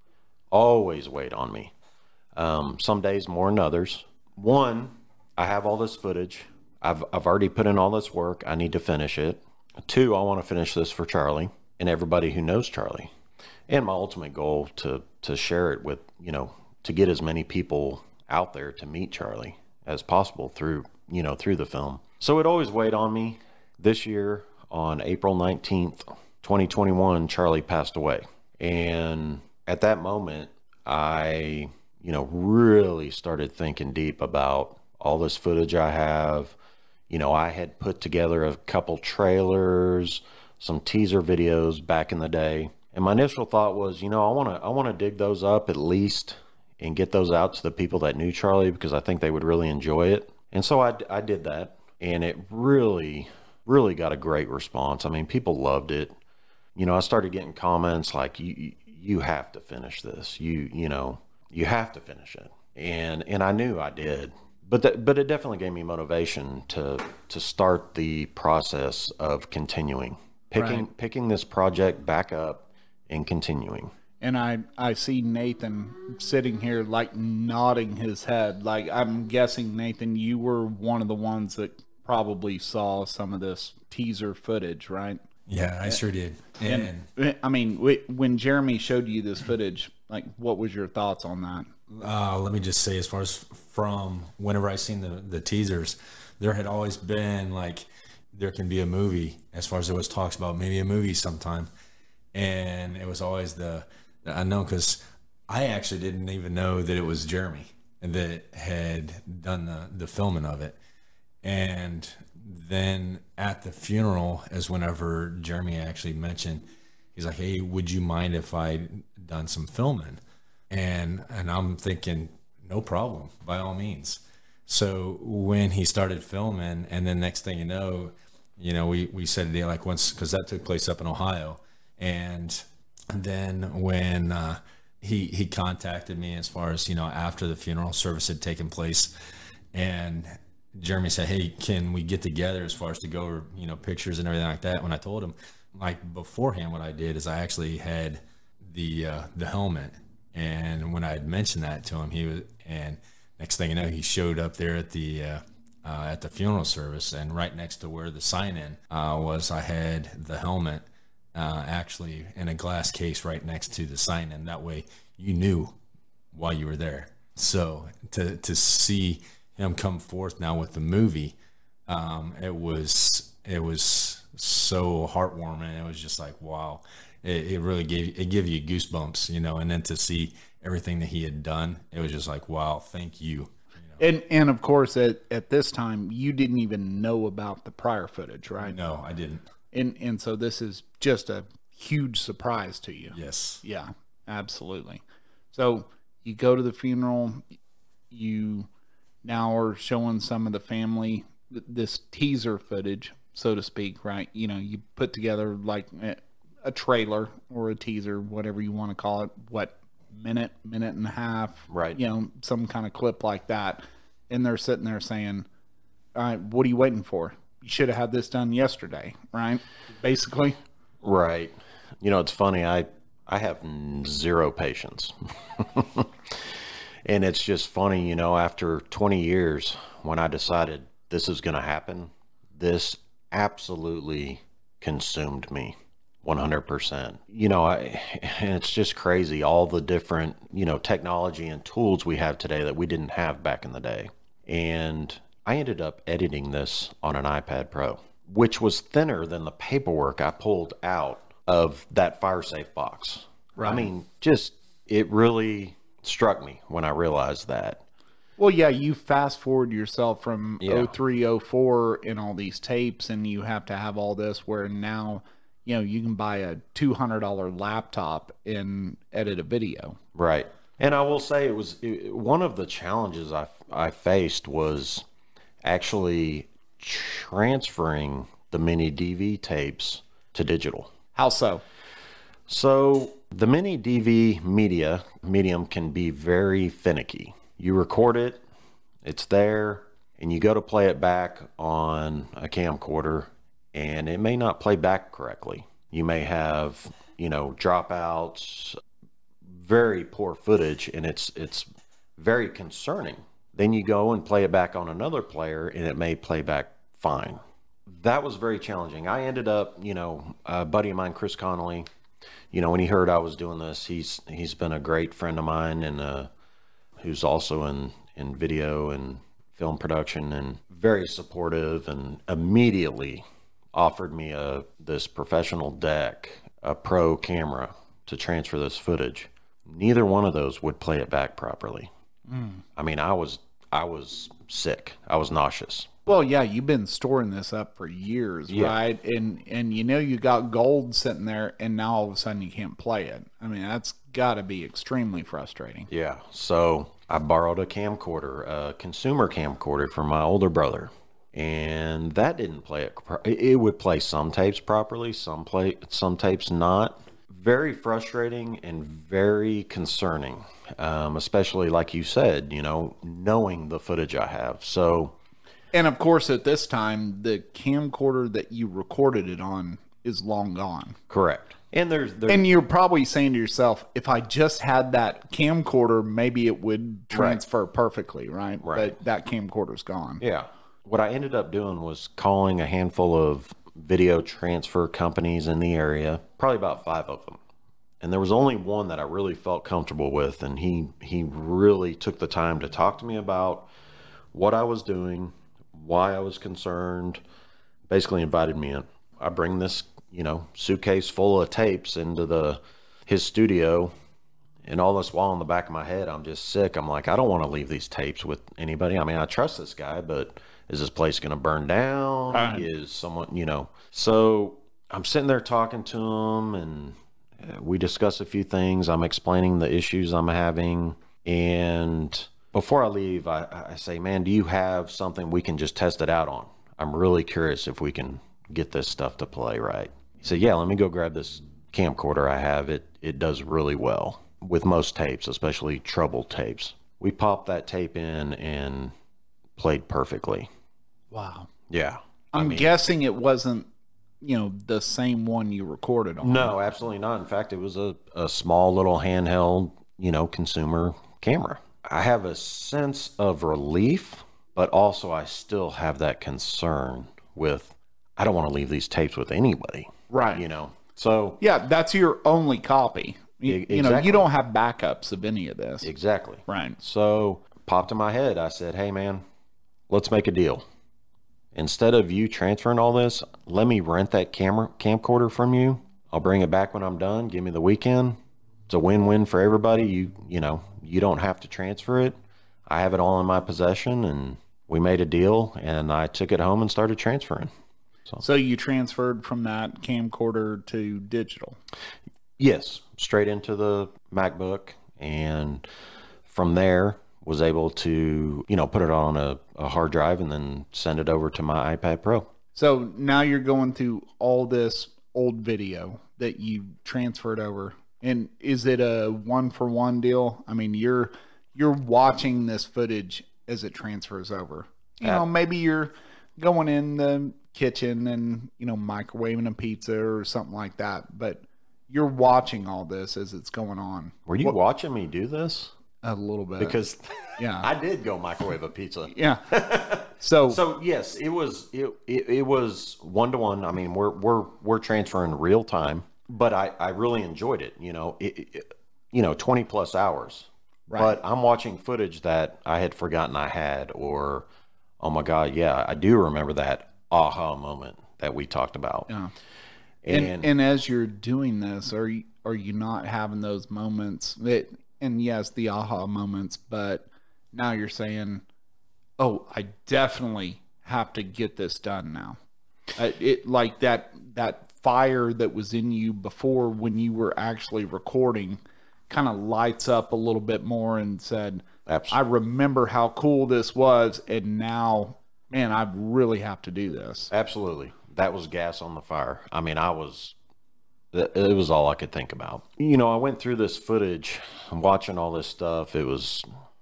Speaker 4: Always weighed on me. Um, some days more than others. One, I have all this footage. I've, I've already put in all this work. I need to finish it. Two, I want to finish this for Charlie and everybody who knows Charlie. And my ultimate goal to, to share it with, you know, to get as many people out there to meet Charlie as possible through, you know, through the film. So it always weighed on me. This year on April nineteenth, twenty twenty-one, Charlie passed away. And at that moment, I, you know, really started thinking deep about all this footage I have. You know, I had put together a couple trailers, some teaser videos back in the day. And my initial thought was, you know, I want to I want to dig those up at least and get those out to the people that knew Charlie, because I think they would really enjoy it. And so I, I did that, and it really, really got a great response. I mean, people loved it. You know, I started getting comments like, you, you have to finish this. You, you know, you have to finish it. And, and I knew I did, but that, but it definitely gave me motivation to, to start the process of continuing, picking,
Speaker 1: right.
Speaker 4: picking this project back up and continuing.
Speaker 1: And I, I see Nathan sitting here like nodding his head. Like, I'm guessing, Nathan, you were one of the ones that probably saw some of this teaser footage, right?
Speaker 2: Yeah, I sure did. And,
Speaker 1: and I mean, when Jeremy showed you this footage, like, what was your thoughts on that?
Speaker 2: Uh, let me just say, as far as from whenever I seen the, the teasers, there had always been like, there can be a movie, as far as there was talks about maybe a movie sometime. And it was always the, I know, because I actually didn't even know that it was Jeremy that had done the, the filming of it. And then at the funeral is whenever Jeremy actually mentioned, he's like, hey, would you mind if I done some filming? And, and I'm thinking, no problem, by all means. So when he started filming, and then next thing you know, you know, we, we said a day like once, cause that took place up in Ohio. And then when, uh, he, he contacted me as far as, you know, after the funeral service had taken place, and Jeremy said, hey, can we get together as far as to go over, you know, pictures and everything like that? When I told him, like beforehand, what I did is I actually had the, uh, the helmet. And when I had mentioned that to him, he was, and next thing you know, he showed up there at the, uh, uh, at the funeral service, and right next to where the sign in, uh, was, I had the helmet, uh, actually in a glass case right next to the sign in. That way you knew while you were there. So to, to see him come forth now with the movie, um, it was, it was so heartwarming. It was just like, wow, it, it really gave, it gave you goosebumps, you know, and then to see everything that he had done, it was just like, wow, thank you. you know?
Speaker 1: And, and of course at, at this time you didn't even know about the prior footage, right?
Speaker 2: No, I didn't.
Speaker 1: And, and so this is just a huge surprise to you.
Speaker 2: Yes.
Speaker 1: Yeah, absolutely. So you go to the funeral, you now are showing some of the family this teaser footage, so to speak, right? You know, you put together like a trailer or a teaser, whatever you want to call it, what, minute, minute and a half,
Speaker 4: right?
Speaker 1: You know, some kind of clip like that. And they're sitting there saying, all right, what are you waiting for? You should have had this done yesterday, right? Basically.
Speaker 4: Right. You know, it's funny. I, I have zero patience. And it's just funny, you know, after twenty years, when I decided this is going to happen, this absolutely consumed me one hundred percent. You know, I, and it's just crazy, all the different, you know, technology and tools we have today that we didn't have back in the day. And I ended up editing this on an iPad Pro, which was thinner than the paperwork I pulled out of that fire safe box. Right. I mean, just, it really struck me when I realized that.
Speaker 1: Well, yeah, you fast forward yourself from
Speaker 4: Yeah.
Speaker 1: oh three, oh four in all these tapes, and you have to have all this where now, you know, you can buy a two hundred dollar laptop and edit a video.
Speaker 4: Right. And I will say it was it, one of the challenges I, I faced was actually transferring the mini D V tapes to digital.
Speaker 1: How so?
Speaker 4: So the mini D V media medium can be very finicky. You record it, it's there, and you go to play it back on a camcorder, and it may not play back correctly. You may have, you know, dropouts, very poor footage, and it's it's very concerning. Then you go and play it back on another player, and it may play back fine. That was very challenging. I ended up, you know, a buddy of mine, Chris Connolly, you know, when he heard I was doing this, he's he's been a great friend of mine, and uh, who's also in, in video and film production, and very supportive, and immediately offered me a this professional deck, a pro camera to transfer this footage. Neither one of those would play it back properly. Mm. I mean, I was I was sick. I was nauseous.
Speaker 1: Well, yeah, you've been storing this up for years, yeah. right? And and you know you got gold sitting there, and now all of a sudden you can't play it. I mean, that's got to be extremely frustrating.
Speaker 4: Yeah. So I borrowed a camcorder, a consumer camcorder from my older brother, and that didn't play it. It would play some tapes properly, some play some tapes not. Very frustrating and very concerning, um, especially like you said, you know, knowing the footage I have. So.
Speaker 1: And of course, at this time, the camcorder that you recorded it on is long gone.
Speaker 4: Correct. And there's, there's
Speaker 1: and you're probably saying to yourself, if I just had that camcorder, maybe it would transfer right. perfectly, right?
Speaker 4: Right.
Speaker 1: But that camcorder's gone.
Speaker 4: Yeah. What I ended up doing was calling a handful of video transfer companies in the area, probably about five of them. And there was only one that I really felt comfortable with, and he he really took the time to talk to me about what I was doing, why I was concerned, basically invited me in. I bring this, you know, suitcase full of tapes into the his studio, and all this while in the back of my head, I'm just sick. I'm like, I don't want to leave these tapes with anybody. I mean, I trust this guy, but is this place going to burn down? Right. Is someone, you know? So I'm sitting there talking to him, and we discuss a few things. I'm explaining the issues I'm having. And before I leave, I, I say, man, do you have something we can just test it out on? I'm really curious if we can get this stuff to play right. He said, yeah, let me go grab this camcorder I have. It, it does really well with most tapes, especially troubled tapes. We popped that tape in and played perfectly.
Speaker 1: Wow.
Speaker 4: Yeah.
Speaker 1: I'm
Speaker 4: I mean,
Speaker 1: guessing it wasn't, you know, the same one you recorded on.
Speaker 4: No, absolutely not. In fact, it was a, a small little handheld, you know, consumer camera. I have a sense of relief, but also I still have that concern with, I don't want to leave these tapes with anybody.
Speaker 1: Right.
Speaker 4: You know, so.
Speaker 1: Yeah, that's your only copy. You,
Speaker 4: Exactly.
Speaker 1: you know, you don't have backups of any of this.
Speaker 4: Exactly.
Speaker 1: Right.
Speaker 4: So popped in my head. I said, hey, man, let's make a deal. Instead of you transferring all this, let me rent that camera camcorder from you. I'll bring it back when I'm done. Give me the weekend. It's a win-win for everybody. You, you know, you don't have to transfer it. I have it all in my possession, and we made a deal, and I took it home and started transferring. So,
Speaker 1: so you transferred from that camcorder to digital?
Speaker 4: Yes, straight into the MacBook, and from there was able to, you know, put it on a, a hard drive and then send it over to my iPad Pro.
Speaker 1: So now you're going through all this old video that you transferred over. And is it a one for one deal? I mean, you're you're watching this footage as it transfers over. You know, maybe you're going in the kitchen and, you know, microwaving a pizza or something like that, but you're watching all this as it's going on.
Speaker 4: Were you
Speaker 1: What,
Speaker 4: watching me do this?
Speaker 1: a little bit.
Speaker 4: Because
Speaker 1: yeah.
Speaker 4: I did go microwave a pizza.
Speaker 1: Yeah. So
Speaker 4: So yes, it was it it, it was one to one. I mean, we're we're we're transferring real time, but I I really enjoyed it. You know, it, it you know twenty plus hours.
Speaker 1: Right.
Speaker 4: But I'm watching footage that I had forgotten I had, or oh my God, yeah, I do remember that aha moment that we talked about.
Speaker 1: yeah.
Speaker 4: And,
Speaker 1: And, and as you're doing this, are you are you not having those moments that, and yes, the aha moments, but now you're saying, oh, I definitely have to get this done now. Uh, it like that that fire that was in you before when you were actually recording kind of lights up a little bit more and said,
Speaker 4: Absolutely.
Speaker 1: I remember how cool this was, and now, man, I really have to do this.
Speaker 4: Absolutely. That was gas on the fire. I mean, I was, it was all I could think about. You know, I went through this footage, watching all this stuff. It was,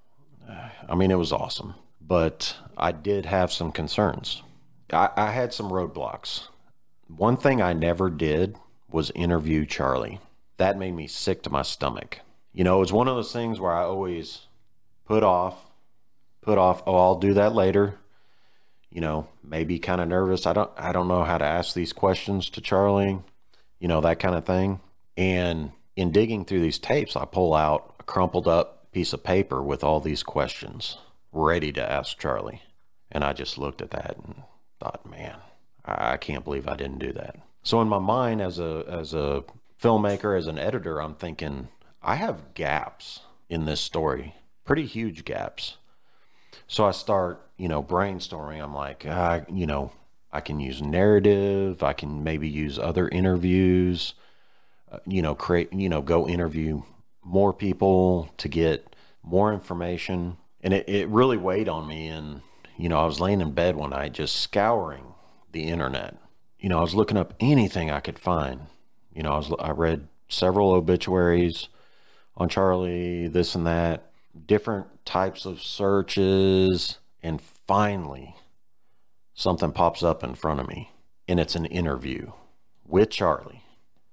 Speaker 4: I mean, it was awesome. But I did have some concerns. I, I had some roadblocks. One thing I never did was interview Charlie. That made me sick to my stomach. You know, it was one of those things where I always put off, put off, oh, I'll do that later. You know, maybe kind of nervous. I don't, I don't know how to ask these questions to Charlie, you know, that kind of thing. And in digging through these tapes, I pull out a crumpled up piece of paper with all these questions ready to ask Charlie. And I just looked at that and thought, man, I can't believe I didn't do that. So in my mind, as a, as a filmmaker, as an editor, I'm thinking, I have gaps in this story, pretty huge gaps. So I start, you know, brainstorming. I'm like, uh, you know, I can use narrative. I can maybe use other interviews, uh, you know, create, you know, go interview more people to get more information. And it, it really weighed on me. And, you know, I was laying in bed one night just scouring the internet. You know, I was looking up anything I could find. You know, I was, I read several obituaries on Charlie, this and that, different types of searches, and finally something pops up in front of me, and it's an interview with Charlie.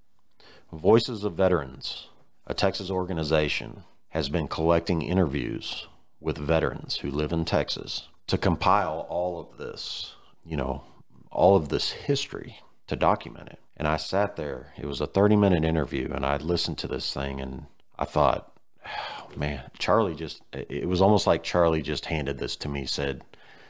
Speaker 4: Voices of Veterans, a Texas organization, has been collecting interviews with veterans who live in Texas to compile all of this, you know, all of this history to document it. And I sat there, it was a thirty minute interview, and I listened to this thing and I thought, oh, man, Charlie just, it was almost like Charlie just handed this to me, said,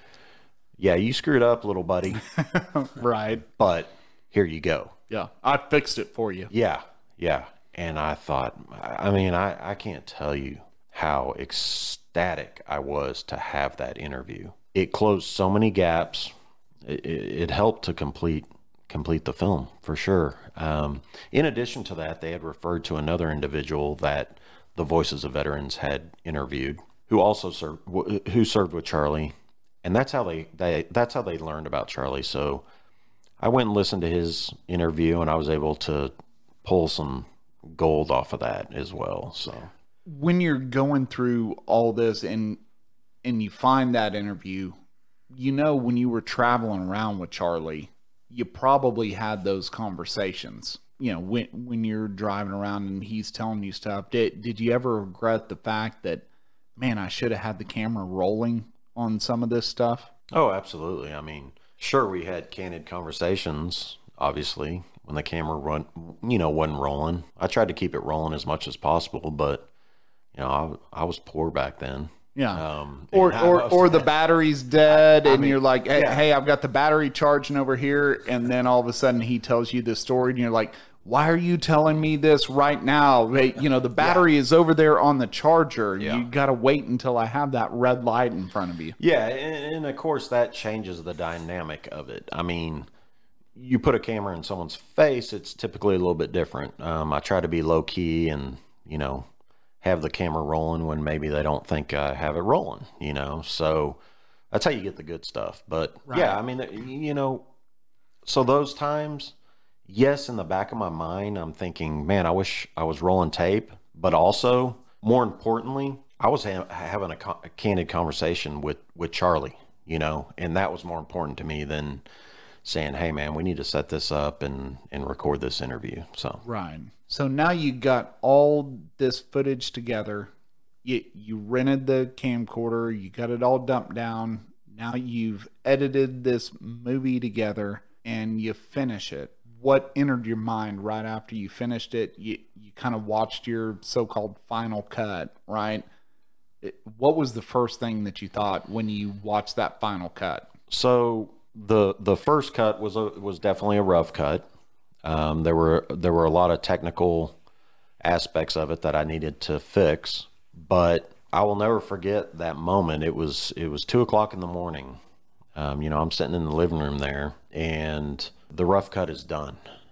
Speaker 4: yeah, you screwed up, little buddy.
Speaker 1: Right.
Speaker 4: But here you go.
Speaker 1: Yeah. I fixed it for you.
Speaker 4: Yeah. Yeah. And I thought, I mean, I, I can't tell you how ecstatic I was to have that interview. It closed so many gaps. It, it, it helped to complete complete the film for sure. Um, in addition to that, they had referred to another individual that the Voices of Veterans had interviewed, who also served, who served with Charlie, and that's how they, they that's how they learned about Charlie. So I went and listened to his interview, and I was able to pull some gold off of that as well. So
Speaker 1: when you're going through all this and and you find that interview, you know, when you were traveling around with Charlie, you probably had those conversations. You know, when when you're driving around and he's telling you stuff, did did you ever regret the fact that, man, I should have had the camera rolling on some of this stuff?
Speaker 4: Oh, absolutely. I mean, sure, we had candid conversations, obviously, when the camera run, you know, wasn't rolling. I tried to keep it rolling as much as possible, but, you know, I, I was poor back then.
Speaker 1: Yeah.
Speaker 4: Um,
Speaker 1: or or, or the battery's dead,
Speaker 4: I, I
Speaker 1: and
Speaker 4: mean,
Speaker 1: you're like, hey,
Speaker 4: yeah.
Speaker 1: hey, I've got the battery charging over here. And then all of a sudden he tells you this story, and you're like, why are you telling me this right now? They, you know, the battery yeah. is over there on the charger.
Speaker 4: Yeah.
Speaker 1: You got to wait until I have that red light in front of you.
Speaker 4: Yeah, and, and of course that changes the dynamic of it. I mean, you put a camera in someone's face, it's typically a little bit different. Um, I try to be low key and, you know, have the camera rolling when maybe they don't think I have it rolling, you know? So that's how you get the good stuff. But right. yeah, I mean, you know, so those times, yes, in the back of my mind, I'm thinking, man, I wish I was rolling tape, but also more importantly, I was ha having a, co a candid conversation with, with Charlie, you know, and that was more important to me than saying, hey man, we need to set this up and, and record this interview. So,
Speaker 1: right. So now you got all this footage together. You, you rented the camcorder, you got it all dumped down. Now you've edited this movie together and you finish it. What entered your mind right after you finished it? You, you kind of watched your so-called final cut, right? It, what was the first thing that you thought when you watched that final cut?
Speaker 4: So the the first cut was a, was definitely a rough cut. Um, there were there were a lot of technical aspects of it that I needed to fix, but I will never forget that moment. It was it was two o'clock in the morning. Um, you know, I'm sitting in the living room there, and the rough cut is done.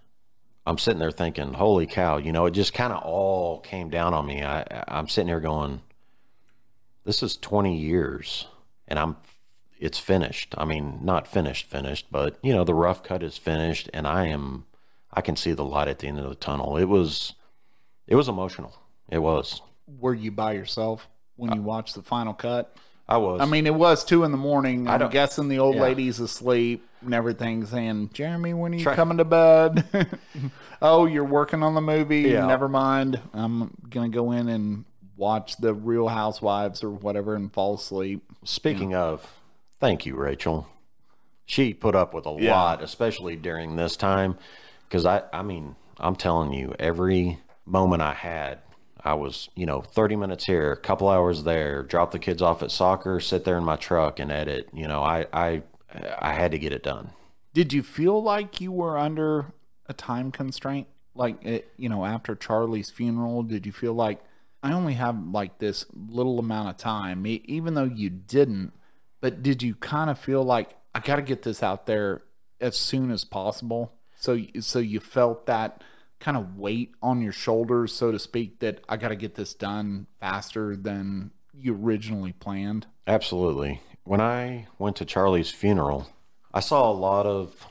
Speaker 4: I'm sitting there thinking, holy cow, you know, it just kind of all came down on me. I, I'm sitting here going, this is twenty years and I'm, it's finished. I mean, not finished, finished, but you know, the rough cut is finished and I am, I can see the light at the end of the tunnel. It was, it was emotional. It was.
Speaker 1: Were you by yourself when you watched the final cut?
Speaker 4: I was.
Speaker 1: I mean, it was two in the morning. I'm guessing the old
Speaker 4: yeah.
Speaker 1: lady's asleep and everything, saying, Jeremy, when are you
Speaker 4: Try
Speaker 1: coming to bed? Oh, you're working on the movie?
Speaker 4: Yeah.
Speaker 1: Never mind. I'm going to go in and watch the Real Housewives or whatever and fall asleep.
Speaker 4: Speaking yeah. of, thank you, Rachel. She put up with a yeah. lot, especially during this time. Because, I, I mean, I'm telling you, every moment I had, I was, you know, thirty minutes here, a couple hours there, drop the kids off at soccer, sit there in my truck and edit. You know, I, I, I had to get it done.
Speaker 1: Did you feel like you were under a time constraint? Like, it, you know, after Charlie's funeral, did you feel like I only have like this little amount of time, even though you didn't, but did you kind of feel like I got to get this out there as soon as possible? So, so you felt that kind of weight on your shoulders, so to speak, that I got to get this done faster than you originally planned?
Speaker 4: Absolutely. When I went to Charlie's funeral, I saw a lot of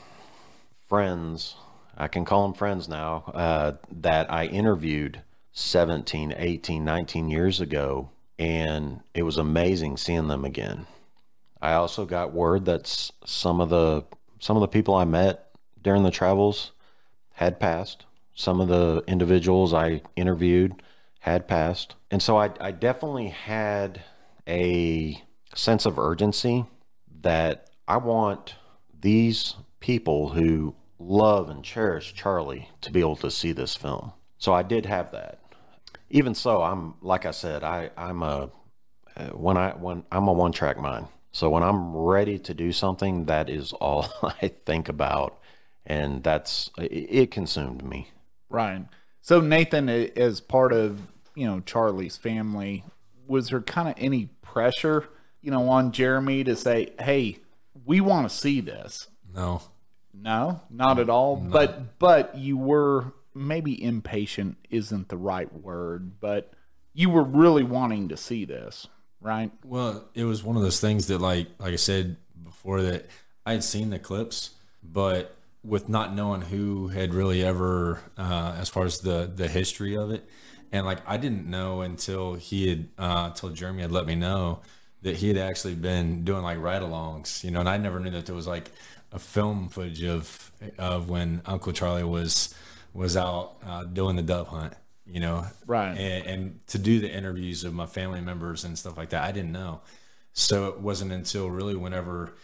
Speaker 4: friends, I can call them friends now, uh, that I interviewed seventeen, eighteen, nineteen years ago, and it was amazing seeing them again. I also got word that some of the some of the people I met during the travels had passed. Some of the individuals I interviewed had passed. And so I, I definitely had a sense of urgency that I want these people who love and cherish Charlie to be able to see this film. So I did have that. Even so, I'm, like I said, I, I'm a, when I, when I'm a one-track mind. So when I'm ready to do something, that is all I think about. And that's, it consumed me.
Speaker 1: Right. So Nathan, as part of, you know, Charlie's family, was there kind of any pressure, you know, on Jeremy to say, hey, we want to see this?
Speaker 2: No.
Speaker 1: No, not at all. No. But but you were, maybe impatient isn't the right word, but you were really wanting to see this, right?
Speaker 2: Well, it was one of those things that, like like I said before, that I had seen the clips, but with not knowing who had really ever, uh, as far as the the history of it, and like I didn't know until he had, uh, until Jeremy had let me know that he had actually been doing like ride-alongs, you know, and I never knew that there was like a film footage of of when Uncle Charlie was was out uh, doing the dove hunt, you know,
Speaker 1: right?
Speaker 2: And, and to do the interviews of my family members and stuff like that, I didn't know. So it wasn't until really whenever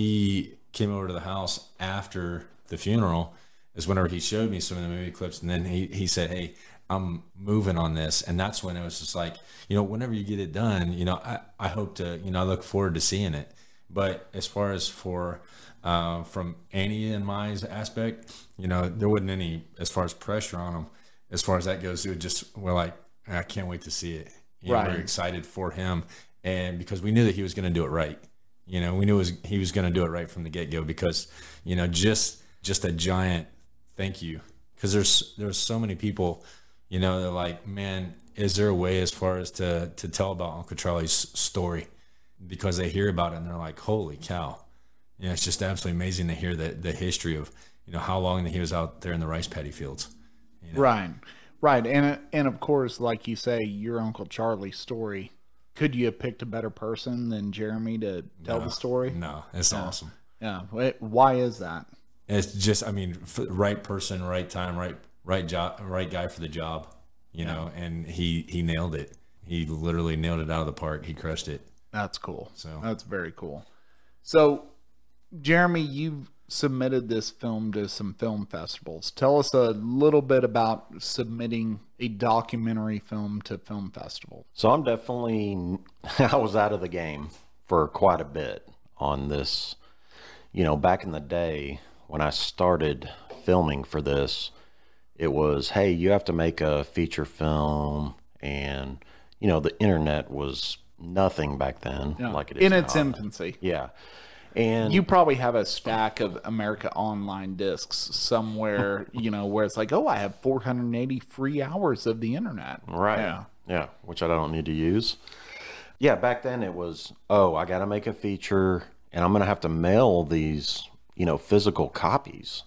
Speaker 2: he came over to the house after the funeral is whenever he showed me some of the movie clips, and then he he said, "Hey, I'm moving on this," and that's when it was just like, you know, whenever you get it done, you know, I I hope to, you know, I look forward to seeing it. But as far as for Uh, from Annie and my aspect, you know, there wasn't any, as far as pressure on them, as far as that goes. It would just, we're like, I can't wait to see it. You
Speaker 1: right.
Speaker 2: know, we're excited for him, and because we knew that he was going to do it right. You know, we knew it was, he was going to do it right from the get go, because, you know, just just a giant thank you, because there's there's so many people, you know, they're like, man, is there a way as far as to to tell about Uncle Charlie's story, because they hear about it and they're like, holy cow. Yeah, it's just absolutely amazing to hear the the history of, you know, how long that he was out there in the rice paddy fields. You know?
Speaker 1: Right, right, and and of course, like you say, your Uncle Charlie's story. Could you have picked a better person than Jeremy to tell
Speaker 2: no,
Speaker 1: the story?
Speaker 2: No, it's
Speaker 1: yeah.
Speaker 2: awesome.
Speaker 1: Yeah, why is that?
Speaker 2: It's just, I mean, right person, right time, right right job, right guy for the job. You yeah. know, and he he nailed it. He literally nailed it out of the park. He crushed it.
Speaker 1: That's cool.
Speaker 2: So
Speaker 1: that's very cool. So, Jeremy, you've submitted this film to some film festivals. Tell us a little bit about submitting a documentary film to film festivals.
Speaker 4: So I'm definitely, I was out of the game for quite a bit on this. You know, back in the day when I started filming for this, it was, hey, you have to make a feature film, and, you know, the internet was nothing back then,
Speaker 1: yeah.
Speaker 4: like it is
Speaker 1: in
Speaker 4: now.
Speaker 1: its infancy.
Speaker 4: Yeah. And
Speaker 1: you probably have a stack of America Online discs somewhere, you know, where it's like, oh, I have four hundred eighty free hours of the internet.
Speaker 4: Right.
Speaker 1: Yeah.
Speaker 4: Yeah. Which I don't need to use. Yeah. Back then it was, oh, I got to make a feature, and I'm going to have to mail these, you know, physical copies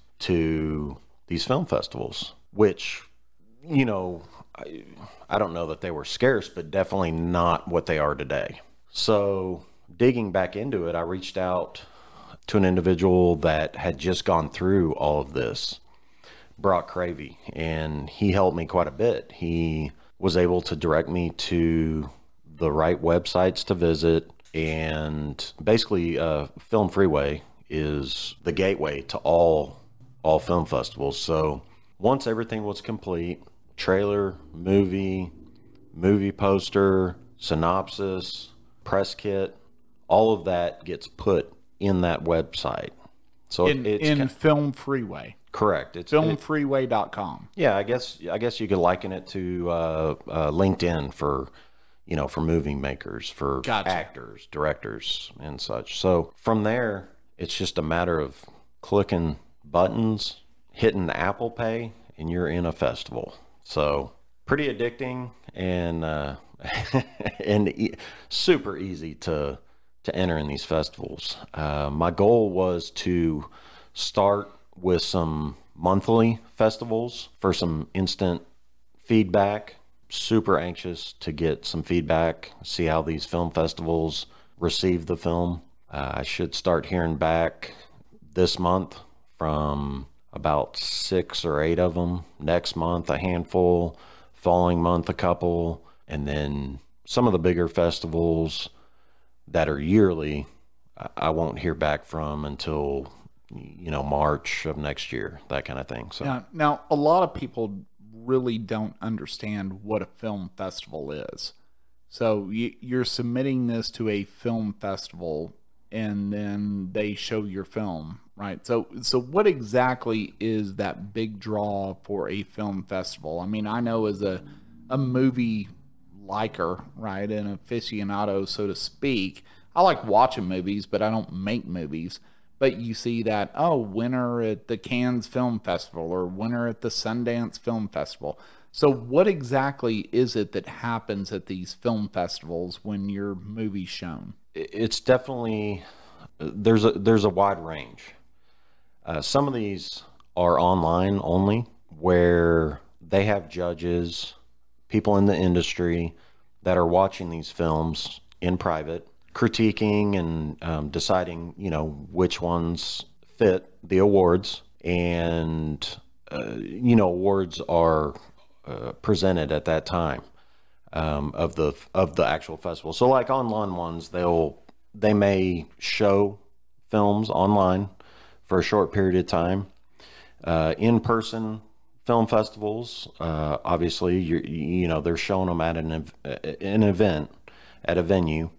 Speaker 4: to these film festivals, which, you know, I, I don't know that they were scarce, but definitely not what they are today. So digging back into it, I reached out to an individual that had just gone through all of this, Brock Cravey, and he helped me quite a bit. He was able to direct me to the right websites to visit, and basically uh, Film Freeway is the gateway to all all film festivals. So once everything was complete, trailer, movie, movie poster, synopsis, press kit, all of that gets put in that website. So
Speaker 1: in,
Speaker 4: it's
Speaker 1: in
Speaker 4: kind,
Speaker 1: Film Freeway.
Speaker 4: Correct. It's
Speaker 1: film freeway dot com.
Speaker 4: It, yeah, I guess I guess you could liken it to uh, uh, LinkedIn for, you know, for movie makers, for
Speaker 1: gotcha.
Speaker 4: actors, directors, and such. So from there, it's just a matter of clicking buttons, hitting Apple Pay, and you're in a festival. So pretty addicting, and uh, and e- super easy to to enter in these festivals. Uh, my goal was to start with some monthly festivals for some instant feedback. Super anxious to get some feedback, see how these film festivals receive the film. Uh, I should start hearing back this month from about six or eight of them. Next month, a handful. Following month, a couple. And then some of the bigger festivals that are yearly, I won't hear back from until, you know, March of next year, that kind of thing. So
Speaker 1: now, now a lot of people really don't understand what a film festival is. So you, you're submitting this to a film festival, and then they show your film, right? So, so what exactly is that big draw for a film festival? I mean, I know as a a movie liker, right, an aficionado, so to speak, I like watching movies, but I don't make movies. but you see that, oh, winner at the Cannes Film Festival or winner at the Sundance Film Festival. So what exactly is it that happens at these film festivals when your movie's shown?
Speaker 4: It's definitely, there's a, there's a wide range. Uh, some of these are online only, where they have judges, people in the industry that are watching these films in private, critiquing and um, deciding, you know, which ones fit the awards. And, uh, you know, awards are uh, presented at that time um, of the of the actual festival. So like online ones, they'll they may show films online for a short period of time. Uh, in-person film festivals, uh, obviously, you you know, they're showing them at an an event at a venue,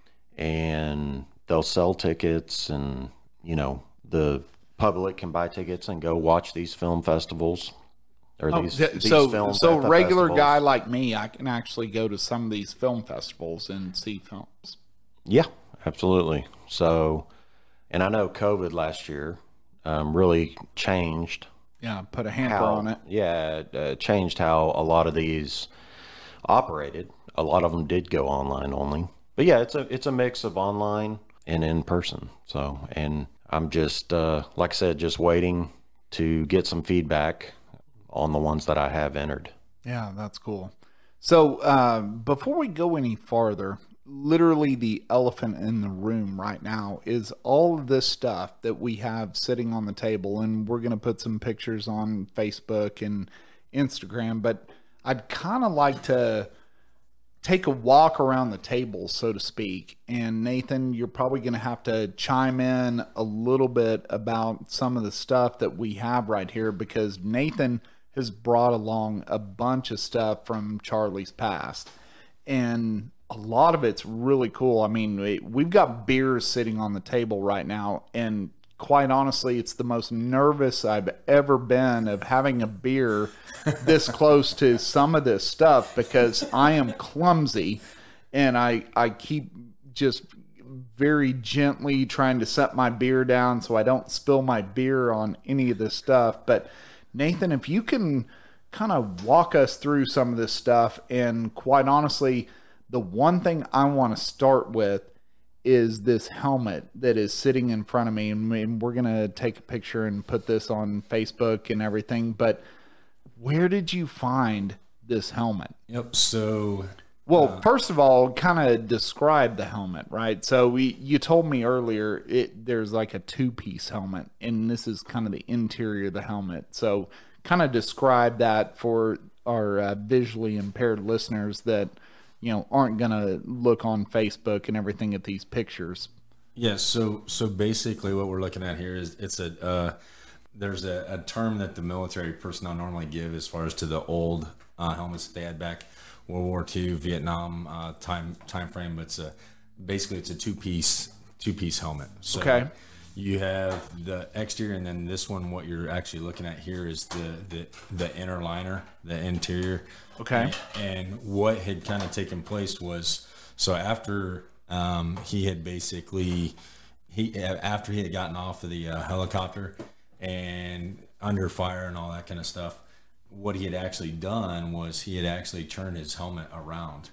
Speaker 4: and they'll sell tickets, and you know, the public can buy tickets and go watch these film festivals or
Speaker 1: Oh,
Speaker 4: these,
Speaker 1: th-
Speaker 4: these
Speaker 1: so,
Speaker 4: films.
Speaker 1: so
Speaker 4: at the
Speaker 1: regular
Speaker 4: festivals.
Speaker 1: guy like me, I can actually go to some of these film festivals and see films.
Speaker 4: Yeah, absolutely. So, and I know COVID last year um, really changed.
Speaker 1: Yeah, put a hamper
Speaker 4: How,
Speaker 1: on it.
Speaker 4: yeah, it uh, changed how a lot of these operated. A lot of them did go online only, but yeah, it's a it's a mix of online and in person. So, and I'm just uh, like I said, just waiting to get some feedback on the ones that I have entered.
Speaker 1: Yeah, that's cool. So uh, before we go any farther, literally the elephant in the room right now is all of this stuff that we have sitting on the table, and we're going to put some pictures on Facebook and Instagram, but I'd kind of like to take a walk around the table, so to speak. And Nathan, you're probably going to have to chime in a little bit about some of the stuff that we have right here, because Nathan has brought along a bunch of stuff from Charlie's past, and a lot of it's really cool. I mean, we, we've got beers sitting on the table right now, and quite honestly, it's the most nervous I've ever been of having a beer this close to some of this stuff, because I am clumsy, and I I keep just very gently trying to set my beer down so I don't spill my beer on any of this stuff. But Nathan, if you can kind of walk us through some of this stuff. And quite honestly, the one thing I want to start with is this helmet that is sitting in front of me, and we're going to take a picture and put this on Facebook and everything. But where did you find this helmet?
Speaker 2: Yep. So,
Speaker 1: well,
Speaker 2: uh,
Speaker 1: first of all, kind of describe the helmet, right? So we, you told me earlier, it there's like a two-piece helmet, and this is kind of the interior of the helmet. So kind of describe that for our uh, visually impaired listeners that, you know, aren't going to look on Facebook and everything at these pictures.
Speaker 2: Yeah. So, so basically what we're looking at here is it's a, uh, there's a, a term that the military personnel normally give as far as to the old uh, helmets that they had back World War Two, Vietnam uh, time time frame. But it's a basically it's a two piece two piece helmet. So
Speaker 1: Okay.
Speaker 2: you have the exterior, and then this one, what you're actually looking at here is the the, the inner liner, the interior.
Speaker 1: Okay.
Speaker 2: And, and what had kind of taken place was, so after um, he had basically he after he had gotten off of the uh, helicopter and under fire and all that kind of stuff, what he had actually done was he had actually turned his helmet around.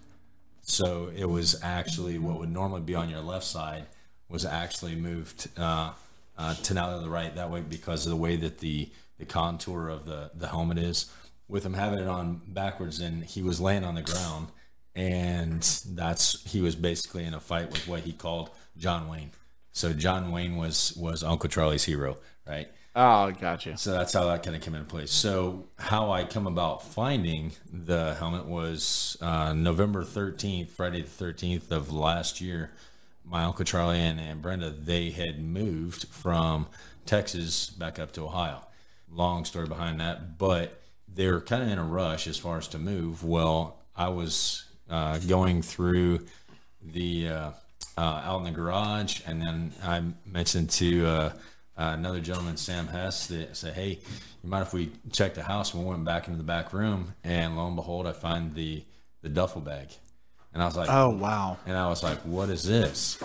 Speaker 2: So it was actually what would normally be on your left side was actually moved uh, uh, to now to the right, that way, because of the way that the, the contour of the, the helmet is. With him having it on backwards, and he was laying on the ground, and that's he was basically in a fight with what he called John Wayne. So John Wayne was was Uncle Charlie's hero, right?
Speaker 1: Oh, gotcha.
Speaker 2: So that's how that kind of came into place. So how I come about finding the helmet was uh, November thirteenth, Friday the thirteenth of last year. My Uncle Charlie and, and Brenda, they had moved from Texas back up to Ohio. Long story behind that, but they were kind of in a rush as far as to move. Well, I was uh, going through the uh, uh, out in the garage, and then I mentioned to uh, uh, another gentleman, Sam Hess, that said, "Hey, you mind if we check the house?" And we went back into the back room, and lo and behold, I find the the duffel bag, and I was like,
Speaker 1: Oh, wow.
Speaker 2: and I was like, "What is this?"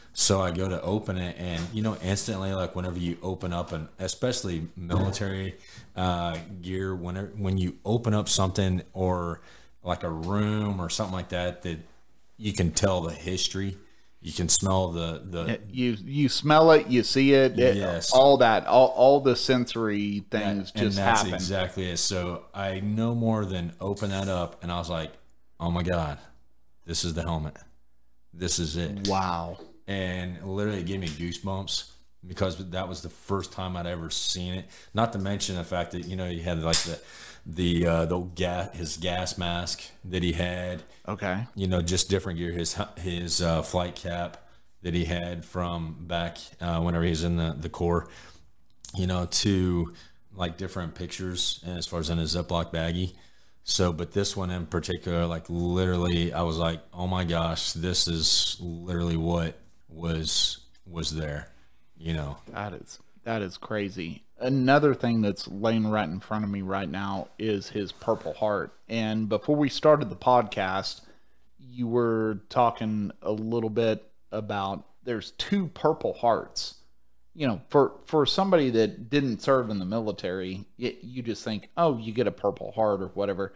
Speaker 2: So I go to open it, and you know, instantly, like whenever you open up an, especially military uh, gear, whenever when you open up something or like a room or something like that, that you can tell the history. You can smell the the
Speaker 1: you you smell it, you see it, it
Speaker 2: yes,
Speaker 1: all that, all all the sensory things
Speaker 2: that,
Speaker 1: just
Speaker 2: and that's
Speaker 1: happen.
Speaker 2: Exactly it. So I no more than open that up, and I was like, oh my god, this is the helmet. This is it.
Speaker 1: Wow.
Speaker 2: And literally it gave me goosebumps because that was the first time I'd ever seen it. Not to mention the fact that, you know, you had like the the uh, the gas, his gas mask that he had.
Speaker 1: Okay.
Speaker 2: You know, just different gear. His his uh, flight cap that he had from back uh, whenever he was in the the Corps. You know, to like different pictures as far as in a Ziploc baggie. So, but this one in particular, like literally, I was like, oh my gosh, this is literally what was was there, you know.
Speaker 1: That is that is crazy. Another thing that's laying right in front of me right now is his Purple Heart. And before we started the podcast, you were talking a little bit about there's two Purple Hearts. You know, for for somebody that didn't serve in the military, it, you just think, oh, you get a Purple Heart or whatever.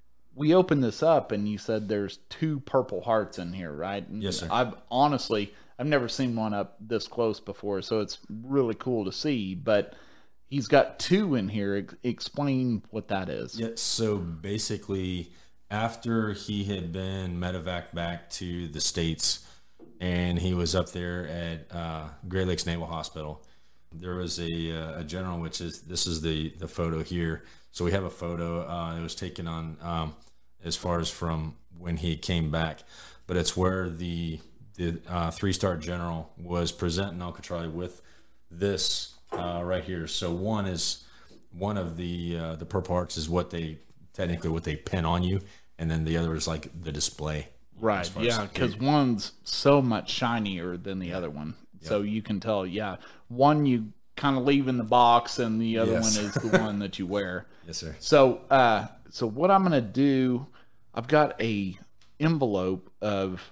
Speaker 1: We opened this up and you said there's two Purple Hearts in here, right? And
Speaker 2: yes, sir.
Speaker 1: I've honestly, I've never seen one up this close before, so it's really cool to see. But he's got two in here. Explain what that is.
Speaker 2: Yeah, so basically, after he had been medevaced back to the States, and he was up there at uh, Great Lakes Naval Hospital, there was a, uh, a general, which is, this is the, the photo here. So we have a photo. Uh, it was taken on um, as far as from when he came back, but it's where the the uh, three-star general was presenting Uncle Charlie with this uh, right here. So one is one of the uh, the Purple Hearts is what they technically what they pin on you, and then the other is like the display.
Speaker 1: Right. Yeah, because one's so much shinier than the yeah. other one, yep. So you can tell. Yeah, one you kind of leave in the box, and the other yes. one is the one that you wear.
Speaker 2: Yes, sir.
Speaker 1: So, uh, so what I'm gonna do, I've got a envelope of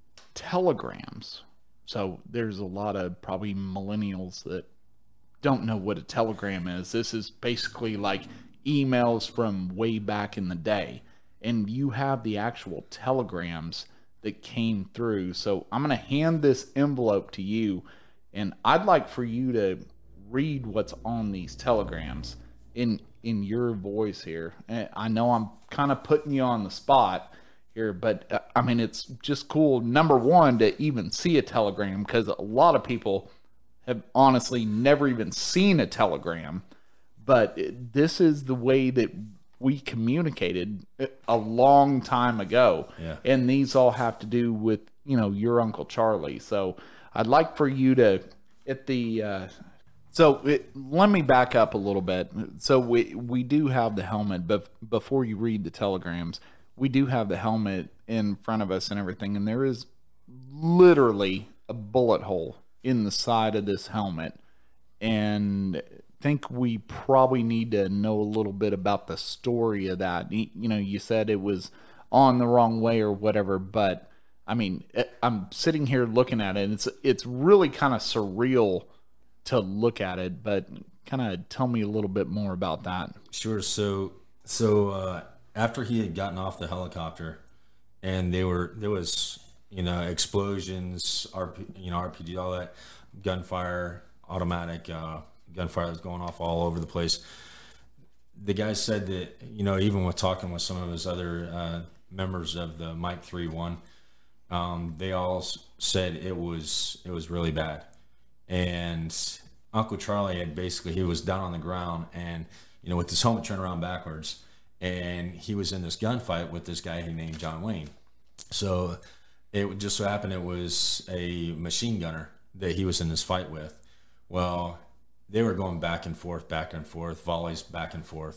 Speaker 1: telegrams. So there's a lot of probably millennials that don't know what a telegram is. This is basically like emails from way back in the day, and you have the actual telegrams that came through. So I'm gonna hand this envelope to you, and I'd like for you to read what's on these telegrams in in your voice here. And I know I'm kind of putting you on the spot here, but uh, I mean, it's just cool, number one, to even see a telegram, because a lot of people have honestly never even seen a telegram. But it, this is the way that we communicated a long time ago.
Speaker 2: Yeah.
Speaker 1: And these all have to do with, you know, your Uncle Charlie. So I'd like for you to, at the, uh, so it, let me back up a little bit. So we, we do have the helmet, but before you read the telegrams, we do have the helmet in front of us and everything. And there is literally a bullet hole in the side of this helmet. And I think we probably need to know a little bit about the story of that. You know, you said it was on the wrong way or whatever, but I mean, I'm sitting here looking at it, and it's it's really kind of surreal to look at it, but kind of tell me a little bit more about that.
Speaker 2: Sure. So, so uh, after he had gotten off the helicopter, and they were there was you know explosions, R P, you know R P G, all that gunfire, automatic uh, gunfire was going off all over the place. The guy said that you know even with talking with some of his other uh, members of the Mike three one, um, they all said it was it was really bad. And Uncle Charlie had basically, he was down on the ground, and you know with his helmet turned around backwards, and he was in this gunfight with this guy named John Wayne. So it just so happened it was a machine gunner that he was in this fight with. Well, they were going back and forth, back and forth, volleys back and forth,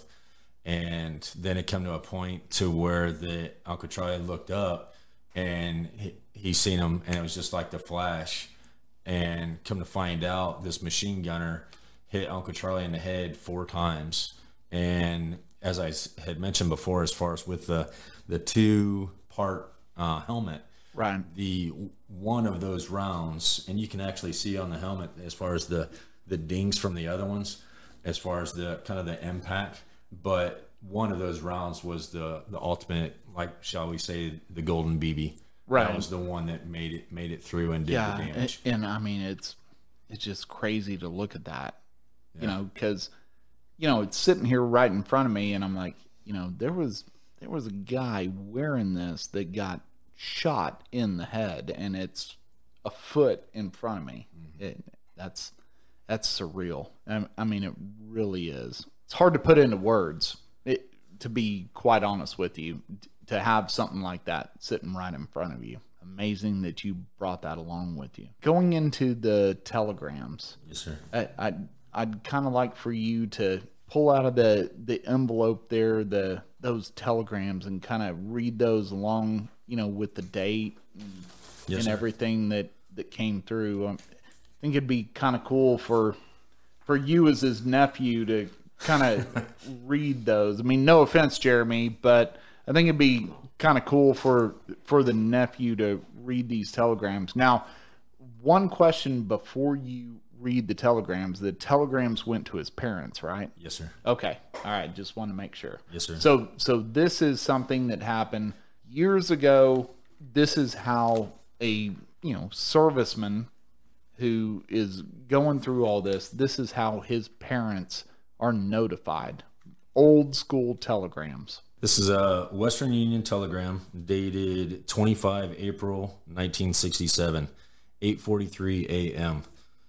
Speaker 2: and then it came to a point to where the Uncle Charlie looked up, and he, he seen him, and it was just like the flash. And come to find out, this machine gunner hit Uncle Charlie in the head four times. And as I had mentioned before, as far as with the the two part uh, helmet,
Speaker 1: Right.
Speaker 2: The one of those rounds, and you can actually see on the helmet as far as the, the dings from the other ones, as far as the kind of the impact, but one of those rounds was the, the ultimate, like, shall we say, the golden B B.
Speaker 1: Right.
Speaker 2: That was the one that made it made it through and did
Speaker 1: yeah,
Speaker 2: the damage.
Speaker 1: And, and I mean, it's it's just crazy to look at that, yeah. you know, because, you know, it's sitting here right in front of me, and I'm like, you know, there was there was a guy wearing this that got shot in the head, and it's a foot in front of me. Mm-hmm. It, that's that's surreal. I, I mean, it really is. It's hard to put into words. It, to be quite honest with you, to have something like that sitting right in front of you. Amazing that you brought that along with you. Going into the telegrams.
Speaker 2: Yes, sir.
Speaker 1: I, I'd, I'd kind of like for you to pull out of the, the envelope there, the those telegrams, and kind of read those along, you know, with the date and,
Speaker 2: yes,
Speaker 1: and
Speaker 2: sir.
Speaker 1: everything that, that came through. Um, I think it'd be kind of cool for for you as his nephew to kind of read those. I mean, no offense, Jeremy, but I think it'd be kind of cool for for the nephew to read these telegrams. Now, one question before you read the telegrams: the telegrams went to his parents, right?
Speaker 2: Yes, sir.
Speaker 1: Okay. All right. Just want to make sure.
Speaker 2: Yes, sir.
Speaker 1: So, so this is something that happened years ago. This is how a, you know, serviceman who is going through all this, this is how his parents are notified. Old school telegrams.
Speaker 2: This is a Western Union telegram dated twenty-fifth of April nineteen sixty-seven, eight forty-three a m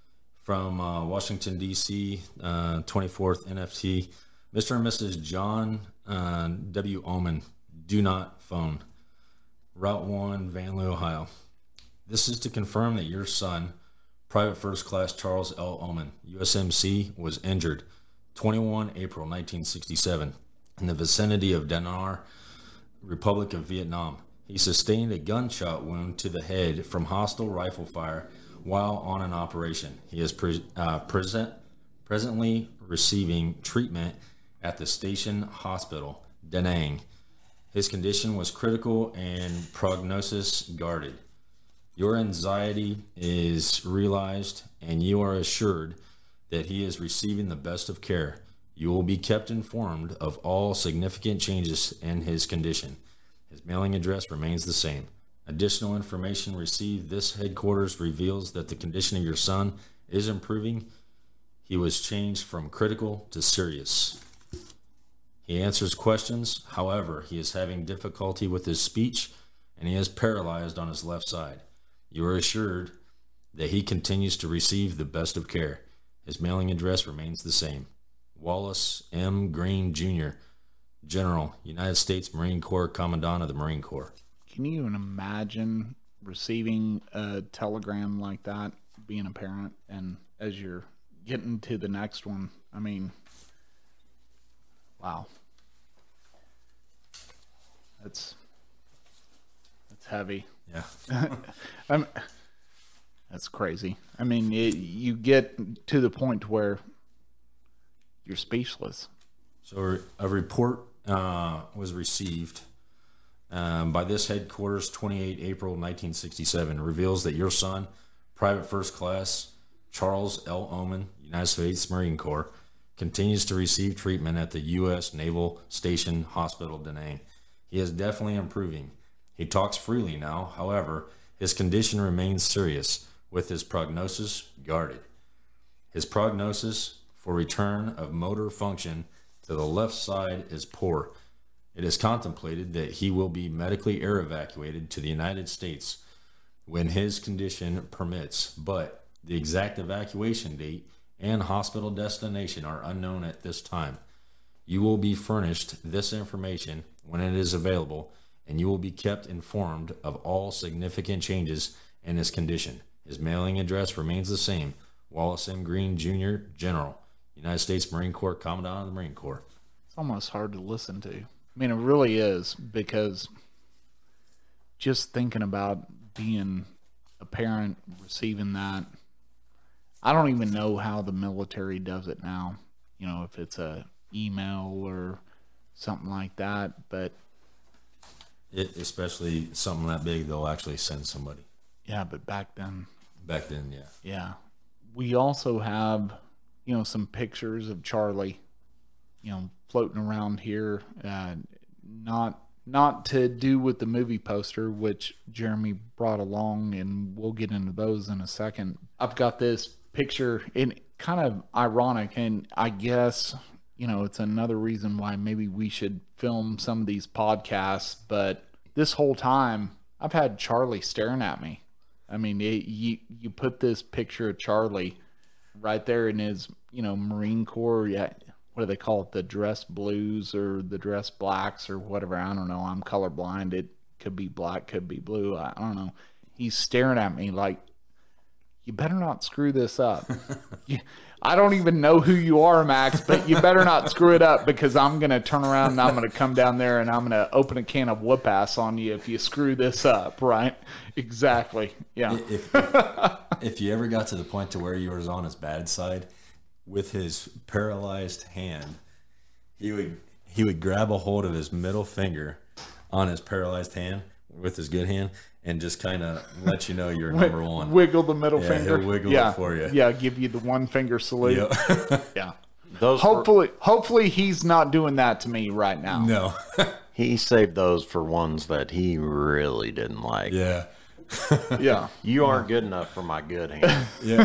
Speaker 2: from uh, Washington, D C, uh, twenty-fourth N F T. Mister and Missus John uh, W. Oman, do not phone. Route one, Vanlue, Ohio. This is to confirm that your son, Private First Class Charles L. Oman, U S M C, was injured twenty-first of April nineteen sixty-seven in the vicinity of Da Nang, Republic of Vietnam. He sustained a gunshot wound to the head from hostile rifle fire while on an operation. He is pre- uh, present, presently receiving treatment at the Station Hospital, Da Nang. His condition was critical and prognosis guarded. Your anxiety is realized, and you are assured that he is receiving the best of care. You will be kept informed of all significant changes in his condition. His mailing address remains the same. Additional information received this headquarters reveals that the condition of your son is improving. He was changed from critical to serious. He answers questions. However, he is having difficulty with his speech, and he is paralyzed on his left side. You are assured that he continues to receive the best of care. His mailing address remains the same. Wallace M. Green, Junior, General, United States Marine Corps, Commandant of the Marine Corps.
Speaker 1: Can you even imagine receiving a telegram like that, being a parent, and as you're getting to the next one? I mean, wow. That's that's heavy.
Speaker 2: Yeah.
Speaker 1: I'm, that's crazy. I mean, it, you get to the point where you're speechless.
Speaker 2: So a report uh, was received um, by this headquarters twenty-eighth of April nineteen sixty-seven, reveals that your son, Private First Class Charles L. Oman, United States Marine Corps, continues to receive treatment at the U S Naval Station Hospital, Da Nang. He is definitely improving. He talks freely now. However, his condition remains serious, with his prognosis guarded. His prognosis for return of motor function to the left side is poor. It is contemplated that he will be medically air evacuated to the United States when his condition permits, but the exact evacuation date and hospital destination are unknown at this time. You will be furnished this information when it is available, and you will be kept informed of all significant changes in his condition. His mailing address remains the same. Wallace M. Green, Junior, General, United States Marine Corps, Commandant of the Marine Corps.
Speaker 1: It's almost hard to listen to. I mean, it really is, because just thinking about being a parent, receiving that, I don't even know how the military does it now. You know, if it's a email or something like that, but
Speaker 2: It, especially something that big, they'll actually send somebody.
Speaker 1: Yeah, but back then.
Speaker 2: Back then, yeah.
Speaker 1: Yeah. We also have, you know, some pictures of Charlie, you know, floating around here. Uh, not not to do with the movie poster, which Jeremy brought along, and we'll get into those in a second. I've got this picture, and kind of ironic, and I guess, you know, it's another reason why maybe we should film some of these podcasts, but this whole time I've had Charlie staring at me. I mean, it, you you put this picture of Charlie right there in his, you know, Marine Corps, yeah, what do they call it, the dress blues or the dress blacks or whatever, I don't know, I'm colorblind, it could be black, could be blue, I, I don't know. He's staring at me like, you better not screw this up. you, I don't even know who you are, Max, but you better not screw it up, because I'm going to turn around and I'm going to come down there and I'm going to open a can of whoop ass on you if you screw this up, right? Exactly. Yeah.
Speaker 2: If, if, if you ever got to the point to where you was on his bad side, with his paralyzed hand, he would he would grab a hold of his middle finger on his paralyzed hand with his good hand and just kind of let you know you're number one.
Speaker 1: Wiggle the middle
Speaker 2: yeah,
Speaker 1: finger.
Speaker 2: He'll wiggle
Speaker 1: yeah.
Speaker 2: it for you.
Speaker 1: Yeah, give you the one finger salute.
Speaker 2: Yep.
Speaker 1: Yeah.
Speaker 4: Those
Speaker 1: hopefully, were, hopefully he's not doing that to me right now.
Speaker 2: No.
Speaker 4: He saved those for ones that he really didn't like.
Speaker 2: Yeah.
Speaker 1: Yeah.
Speaker 4: You aren't good enough for my good hand.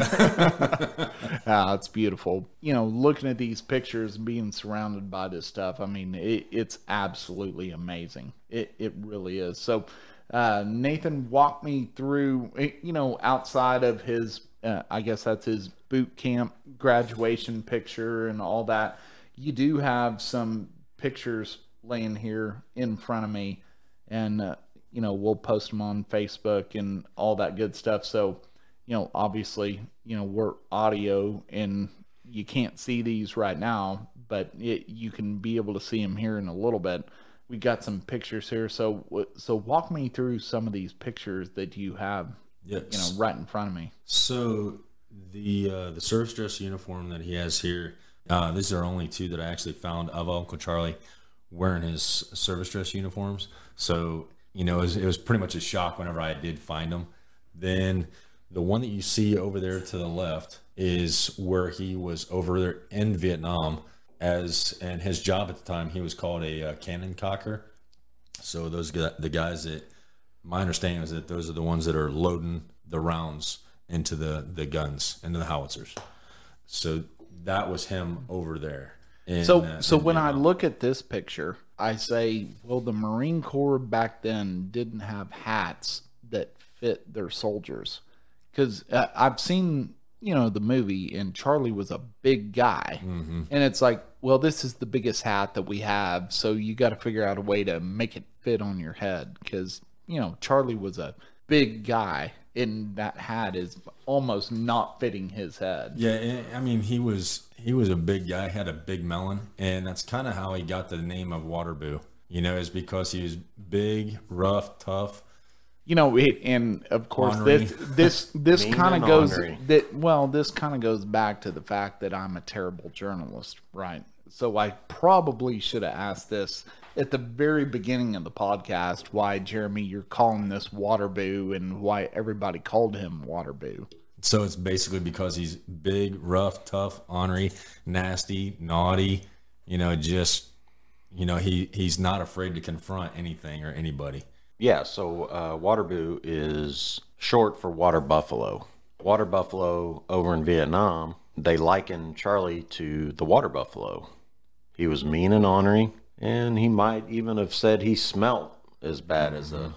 Speaker 2: Yeah.
Speaker 1: Ah, it's beautiful. You know, looking at these pictures and being surrounded by this stuff, I mean, it, it's absolutely amazing. It it really is. So, uh, Nathan, walk me through, you know, outside of his, uh, I guess that's his boot camp graduation picture and all that. You do have some pictures laying here in front of me, and, uh, you know, we'll post them on Facebook and all that good stuff. So, you know, obviously, you know, we're audio and you can't see these right now, but it, you can be able to see them here in a little bit. We got some pictures here. So, so walk me through some of these pictures that you have,
Speaker 2: yes.
Speaker 1: you know, right in front of me.
Speaker 2: So the, uh, the service dress uniform that he has here, uh, these are only two that I actually found of Uncle Charlie wearing his service dress uniforms. So, you know, it was, it was pretty much a shock whenever I did find them. Then the one that you see over there to the left is where he was over there in Vietnam as, and his job at the time, he was called a uh, cannon cocker. So those the guys that, my understanding is that those are the ones that are loading the rounds into the, the guns, into the howitzers. So that was him over there. In,
Speaker 1: so,
Speaker 2: uh,
Speaker 1: so
Speaker 2: in
Speaker 1: when
Speaker 2: Vietnam.
Speaker 1: I look at this picture, I say, well, the Marine Corps back then didn't have hats that fit their soldiers. Because uh, I've seen, you know, the movie, and Charlie was a big guy. Mm-hmm. And it's like, well, this is the biggest hat that we have, so you got to figure out a way to make it fit on your head. Because, you know, Charlie was a big guy, and that hat is almost not fitting his head.
Speaker 2: Yeah, I mean, he was he was a big guy, had a big melon, and that's kind of how he got the name of WaterBoo. You know, is because he was big, rough, tough.
Speaker 1: You know, it, and of course,
Speaker 2: Ornery.
Speaker 1: this this this
Speaker 4: Mean
Speaker 1: kind of
Speaker 4: and
Speaker 1: goes
Speaker 4: ornery.
Speaker 1: that well, this kind of goes back to the fact that I'm a terrible journalist, right? So I probably should have asked this at the very beginning of the podcast, why, Jeremy, you're calling this WaterBoo, and why everybody called him WaterBoo.
Speaker 2: So it's basically because he's big, rough, tough, ornery, nasty, naughty. You know, just you know, he he's not afraid to confront anything or anybody.
Speaker 4: Yeah, so uh, WaterBoo is short for water buffalo. Water buffalo over in Vietnam, they liken Charlie to the water buffalo. He was mean and ornery, and he might even have said he smelt as bad as a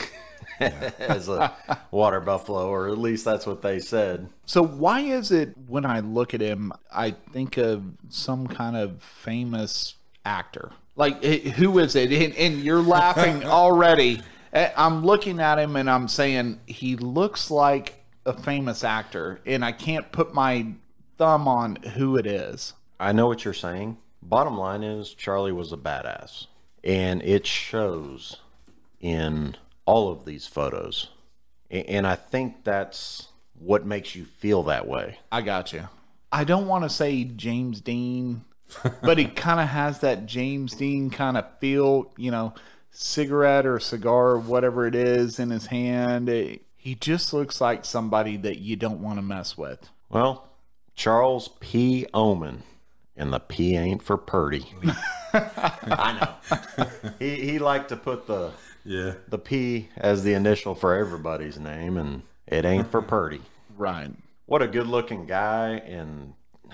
Speaker 4: as a water buffalo, or at least that's what they said.
Speaker 1: So why is it when I look at him, I think of some kind of famous actor? Like, who is it? And, and you're laughing already. I'm looking at him and I'm saying he looks like a famous actor, and I can't put my thumb on who it is.
Speaker 4: I know what you're saying. Bottom line is Charlie was a badass, and it shows in all of these photos. And I think that's what makes you feel that way.
Speaker 1: I got you. I don't want to say James Dean, but he kind of has that James Dean kind of feel, you know, cigarette or cigar or whatever it is in his hand. It, he just looks like somebody that you don't want to mess with.
Speaker 4: Well, Charles P. Oman, and the P ain't for Purdy. I know. he he liked to put the yeah the P as the initial for everybody's name, and it ain't for Purdy.
Speaker 1: Right.
Speaker 4: What a good-looking guy, and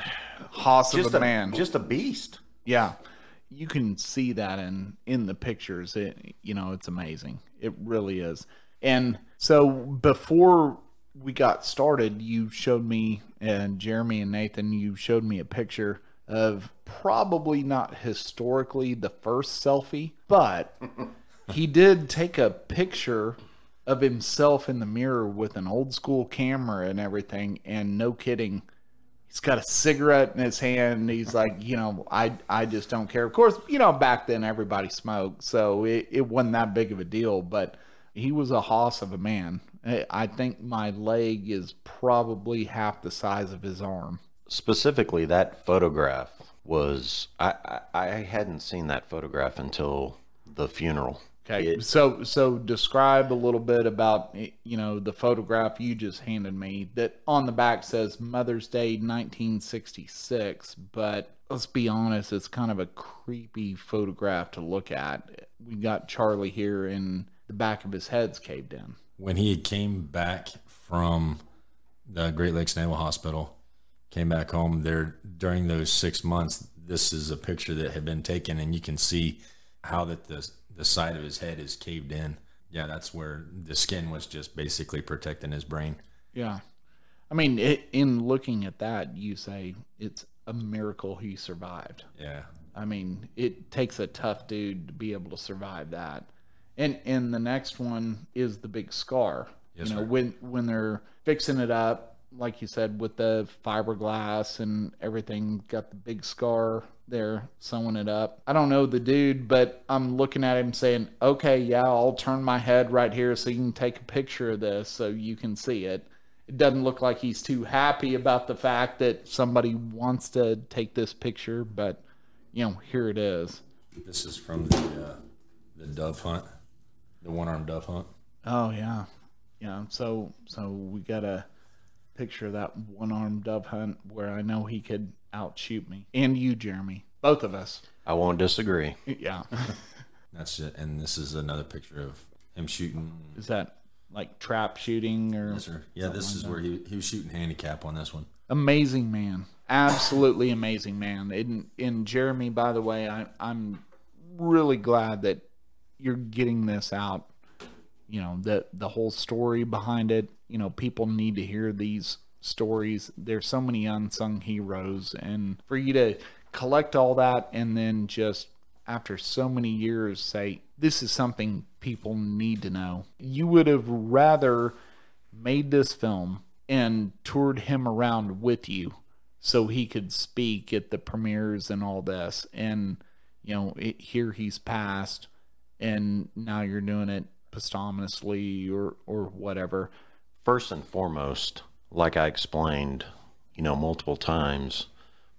Speaker 1: hoss of
Speaker 4: just
Speaker 1: a
Speaker 4: a
Speaker 1: man,
Speaker 4: just a beast.
Speaker 1: Yeah, you can see that in in the pictures. It you know it's amazing. It really is. And so before we got started, you showed me, and Jeremy and Nathan, you showed me a picture of probably not historically the first selfie, but he did take a picture of himself in the mirror with an old school camera and everything. And no kidding, he's got a cigarette in his hand. And he's like, you know, I, I just don't care. Of course, you know, back then everybody smoked, so it, it wasn't that big of a deal, but he was a hoss of a man. I think my leg is probably half the size of his arm.
Speaker 4: Specifically, that photograph was, I, I, I hadn't seen that photograph until the funeral.
Speaker 1: Okay,
Speaker 4: It,
Speaker 1: so so describe a little bit about, you know, the photograph you just handed me that on the back says Mother's Day nineteen sixty-six, but let's be honest, it's kind of a creepy photograph to look at. We got Charlie here and the back of his head's caved in.
Speaker 2: When he came back from the Great Lakes Naval Hospital, came back home there during those six months, this is a picture that had been taken, and you can see how that the the side of his head is caved in. Yeah, that's where the skin was just basically protecting his brain.
Speaker 1: Yeah. I mean, it, in looking at that, you say it's a miracle he survived.
Speaker 2: Yeah.
Speaker 1: I mean, it takes a tough dude to be able to survive that. And and the next one is the big scar.
Speaker 2: Yes,
Speaker 1: you know,
Speaker 2: sir.
Speaker 1: when when they're fixing it up, like you said, with the fiberglass and everything, got the big scar there, sewing it up. I don't know the dude, but I'm looking at him saying, okay, yeah, I'll turn my head right here so you can take a picture of this so you can see it. It doesn't look like he's too happy about the fact that somebody wants to take this picture, but, you know, here it is.
Speaker 2: This is from the uh, the dove hunt, the one-armed dove hunt.
Speaker 1: Oh, yeah. Yeah, so so we got a picture of that one-armed dove hunt where I know he could outshoot me. And you, Jeremy. Both of us.
Speaker 4: I won't disagree.
Speaker 1: Yeah.
Speaker 2: That's it. And this is another picture of him shooting.
Speaker 1: Is that like trap shooting or?
Speaker 2: Yes, sir. Yeah, this
Speaker 1: like
Speaker 2: is
Speaker 1: that?
Speaker 2: where he, he was shooting handicap on this one.
Speaker 1: Amazing man. Absolutely amazing man. And, and Jeremy, by the way, I, I'm really glad that you're getting this out. You know, the, the whole story behind it. You know, people need to hear these stories. There's so many unsung heroes, and for you to collect all that and then just after so many years say this is something people need to know. You would have rather made this film and toured him around with you so he could speak at the premieres and all this, and you know it, here he's passed and now you're doing it posthumously or or whatever.
Speaker 4: First and foremost, like I explained, you know, multiple times,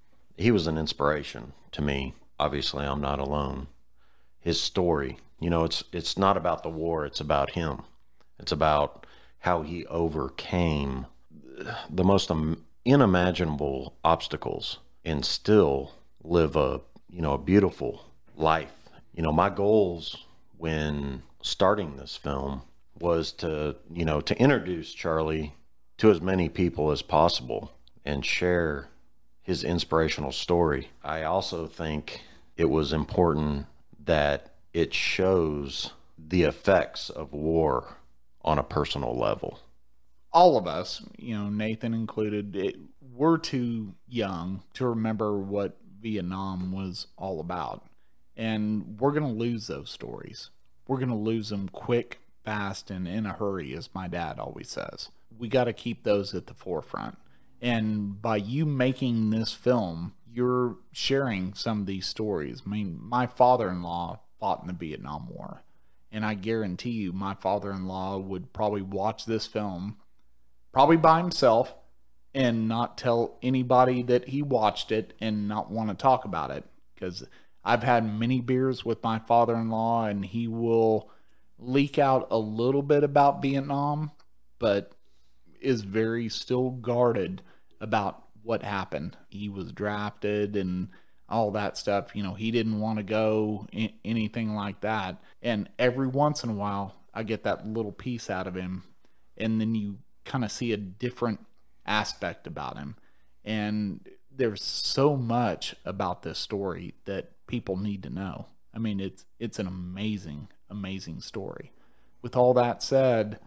Speaker 4: he was an inspiration to me. Obviously, I'm not alone. His story, you know, it's it's not about the war, it's about him. It's about how he overcame the most um, unimaginable obstacles and still live a, you know, a beautiful life. You know, my goals when starting this film was to, you know, to introduce Charlie to as many people as possible and share his inspirational story. I also think it was important that it shows the effects of war on a personal level.
Speaker 1: All of us, you know, Nathan included, it, we're too young to remember what Vietnam was all about. And we're going to lose those stories. We're going to lose them quick, fast, and in a hurry, as my dad always says. We got to keep those at the forefront. And by you making this film, you're sharing some of these stories. I mean, my father-in-law fought in the Vietnam War. And I guarantee you, my father-in-law would probably watch this film, probably by himself, and not tell anybody that he watched it and not want to talk about it. Because I've had many beers with my father-in-law, and he will leak out a little bit about Vietnam, but is very still guarded about what happened. He was drafted and all that stuff. You know, he didn't want to go, anything like that. And every once in a while, I get that little piece out of him, and then you kind of see a different aspect about him. And there's so much about this story that people need to know. I mean, it's it's an amazing, amazing story. With all that said,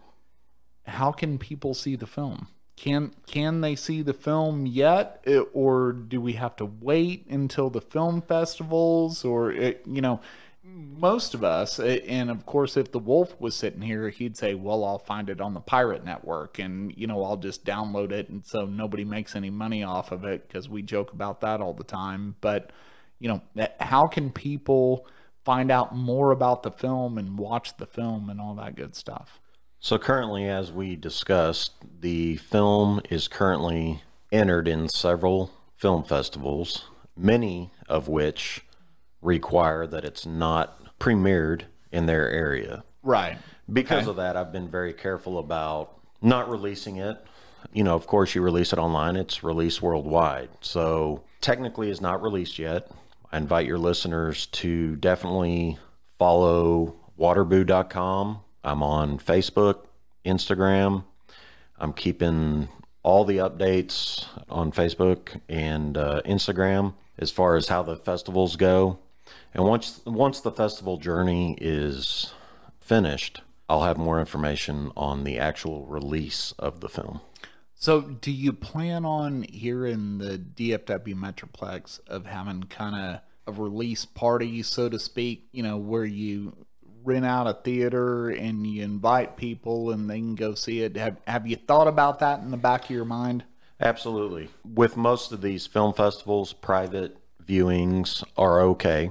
Speaker 1: how can people see the film? Can can they see the film yet, or do we have to wait until the film festivals? Or, you know, most of us, and of course, if the Wolf was sitting here, he'd say, well, I'll find it on the Pirate Network, and, you know, I'll just download it, and so nobody makes any money off of it, because we joke about that all the time. But, you know, how can people find out more about the film and watch the film and all that good stuff?
Speaker 4: So currently, as we discussed, the film is currently entered in several film festivals, many of which require that it's not premiered in their area.
Speaker 1: Right.
Speaker 4: Because
Speaker 1: Okay.
Speaker 4: of that, I've been very careful about not releasing it. You know, of course, you release it online, it's released worldwide. So technically, it's not released yet. I invite your listeners to definitely follow water boo dot com. I'm on Facebook, Instagram. I'm keeping all the updates on Facebook and uh, Instagram as far as how the festivals go. And once once the festival journey is finished, I'll have more information on the actual release of the film.
Speaker 1: So do you plan on here in the D F W Metroplex of having kind of a release party, so to speak, you know, where you rent out a theater and you invite people and they can go see it? Have, have you thought about that in the back of your mind?
Speaker 4: Absolutely. With most of these film festivals, private viewings are okay.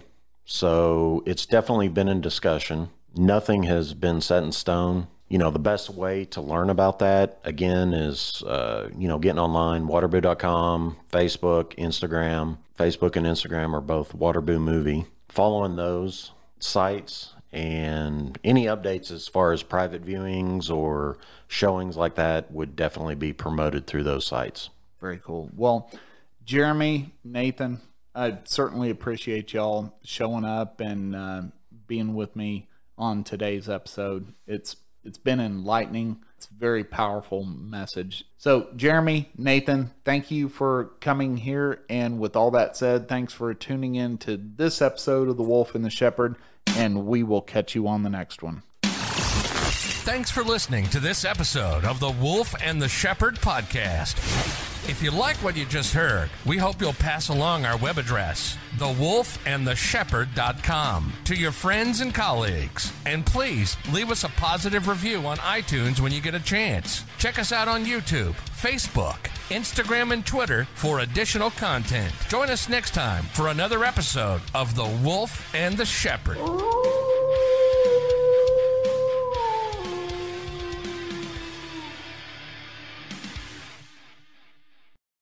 Speaker 4: So it's definitely been in discussion. Nothing has been set in stone. You know, the best way to learn about that, again, is, uh, you know, getting online, water boo dot com, Facebook, Instagram. Facebook and Instagram are both WaterBoo Movie. Following those sites and any updates as far as private viewings or showings like that would definitely be promoted through those sites.
Speaker 1: Very cool. Well, Jeremy, Nathan, I certainly appreciate y'all showing up and uh, being with me on today's episode. It's it's been enlightening. It's a very powerful message. So, Jeremy, Nathan, thank you for coming here. And with all that said, thanks for tuning in to this episode of The Wolf and the Shepherd, and we will catch you on the next one.
Speaker 3: Thanks for listening to this episode of the Wolf and the Shepherd podcast. If you like what you just heard, we hope you'll pass along our web address, the wolf and the shepherd dot com, to your friends and colleagues. And please leave us a positive review on iTunes when you get a chance. Check us out on YouTube, Facebook, Instagram, and Twitter for additional content. Join us next time for another episode of The Wolf and the Shepherd.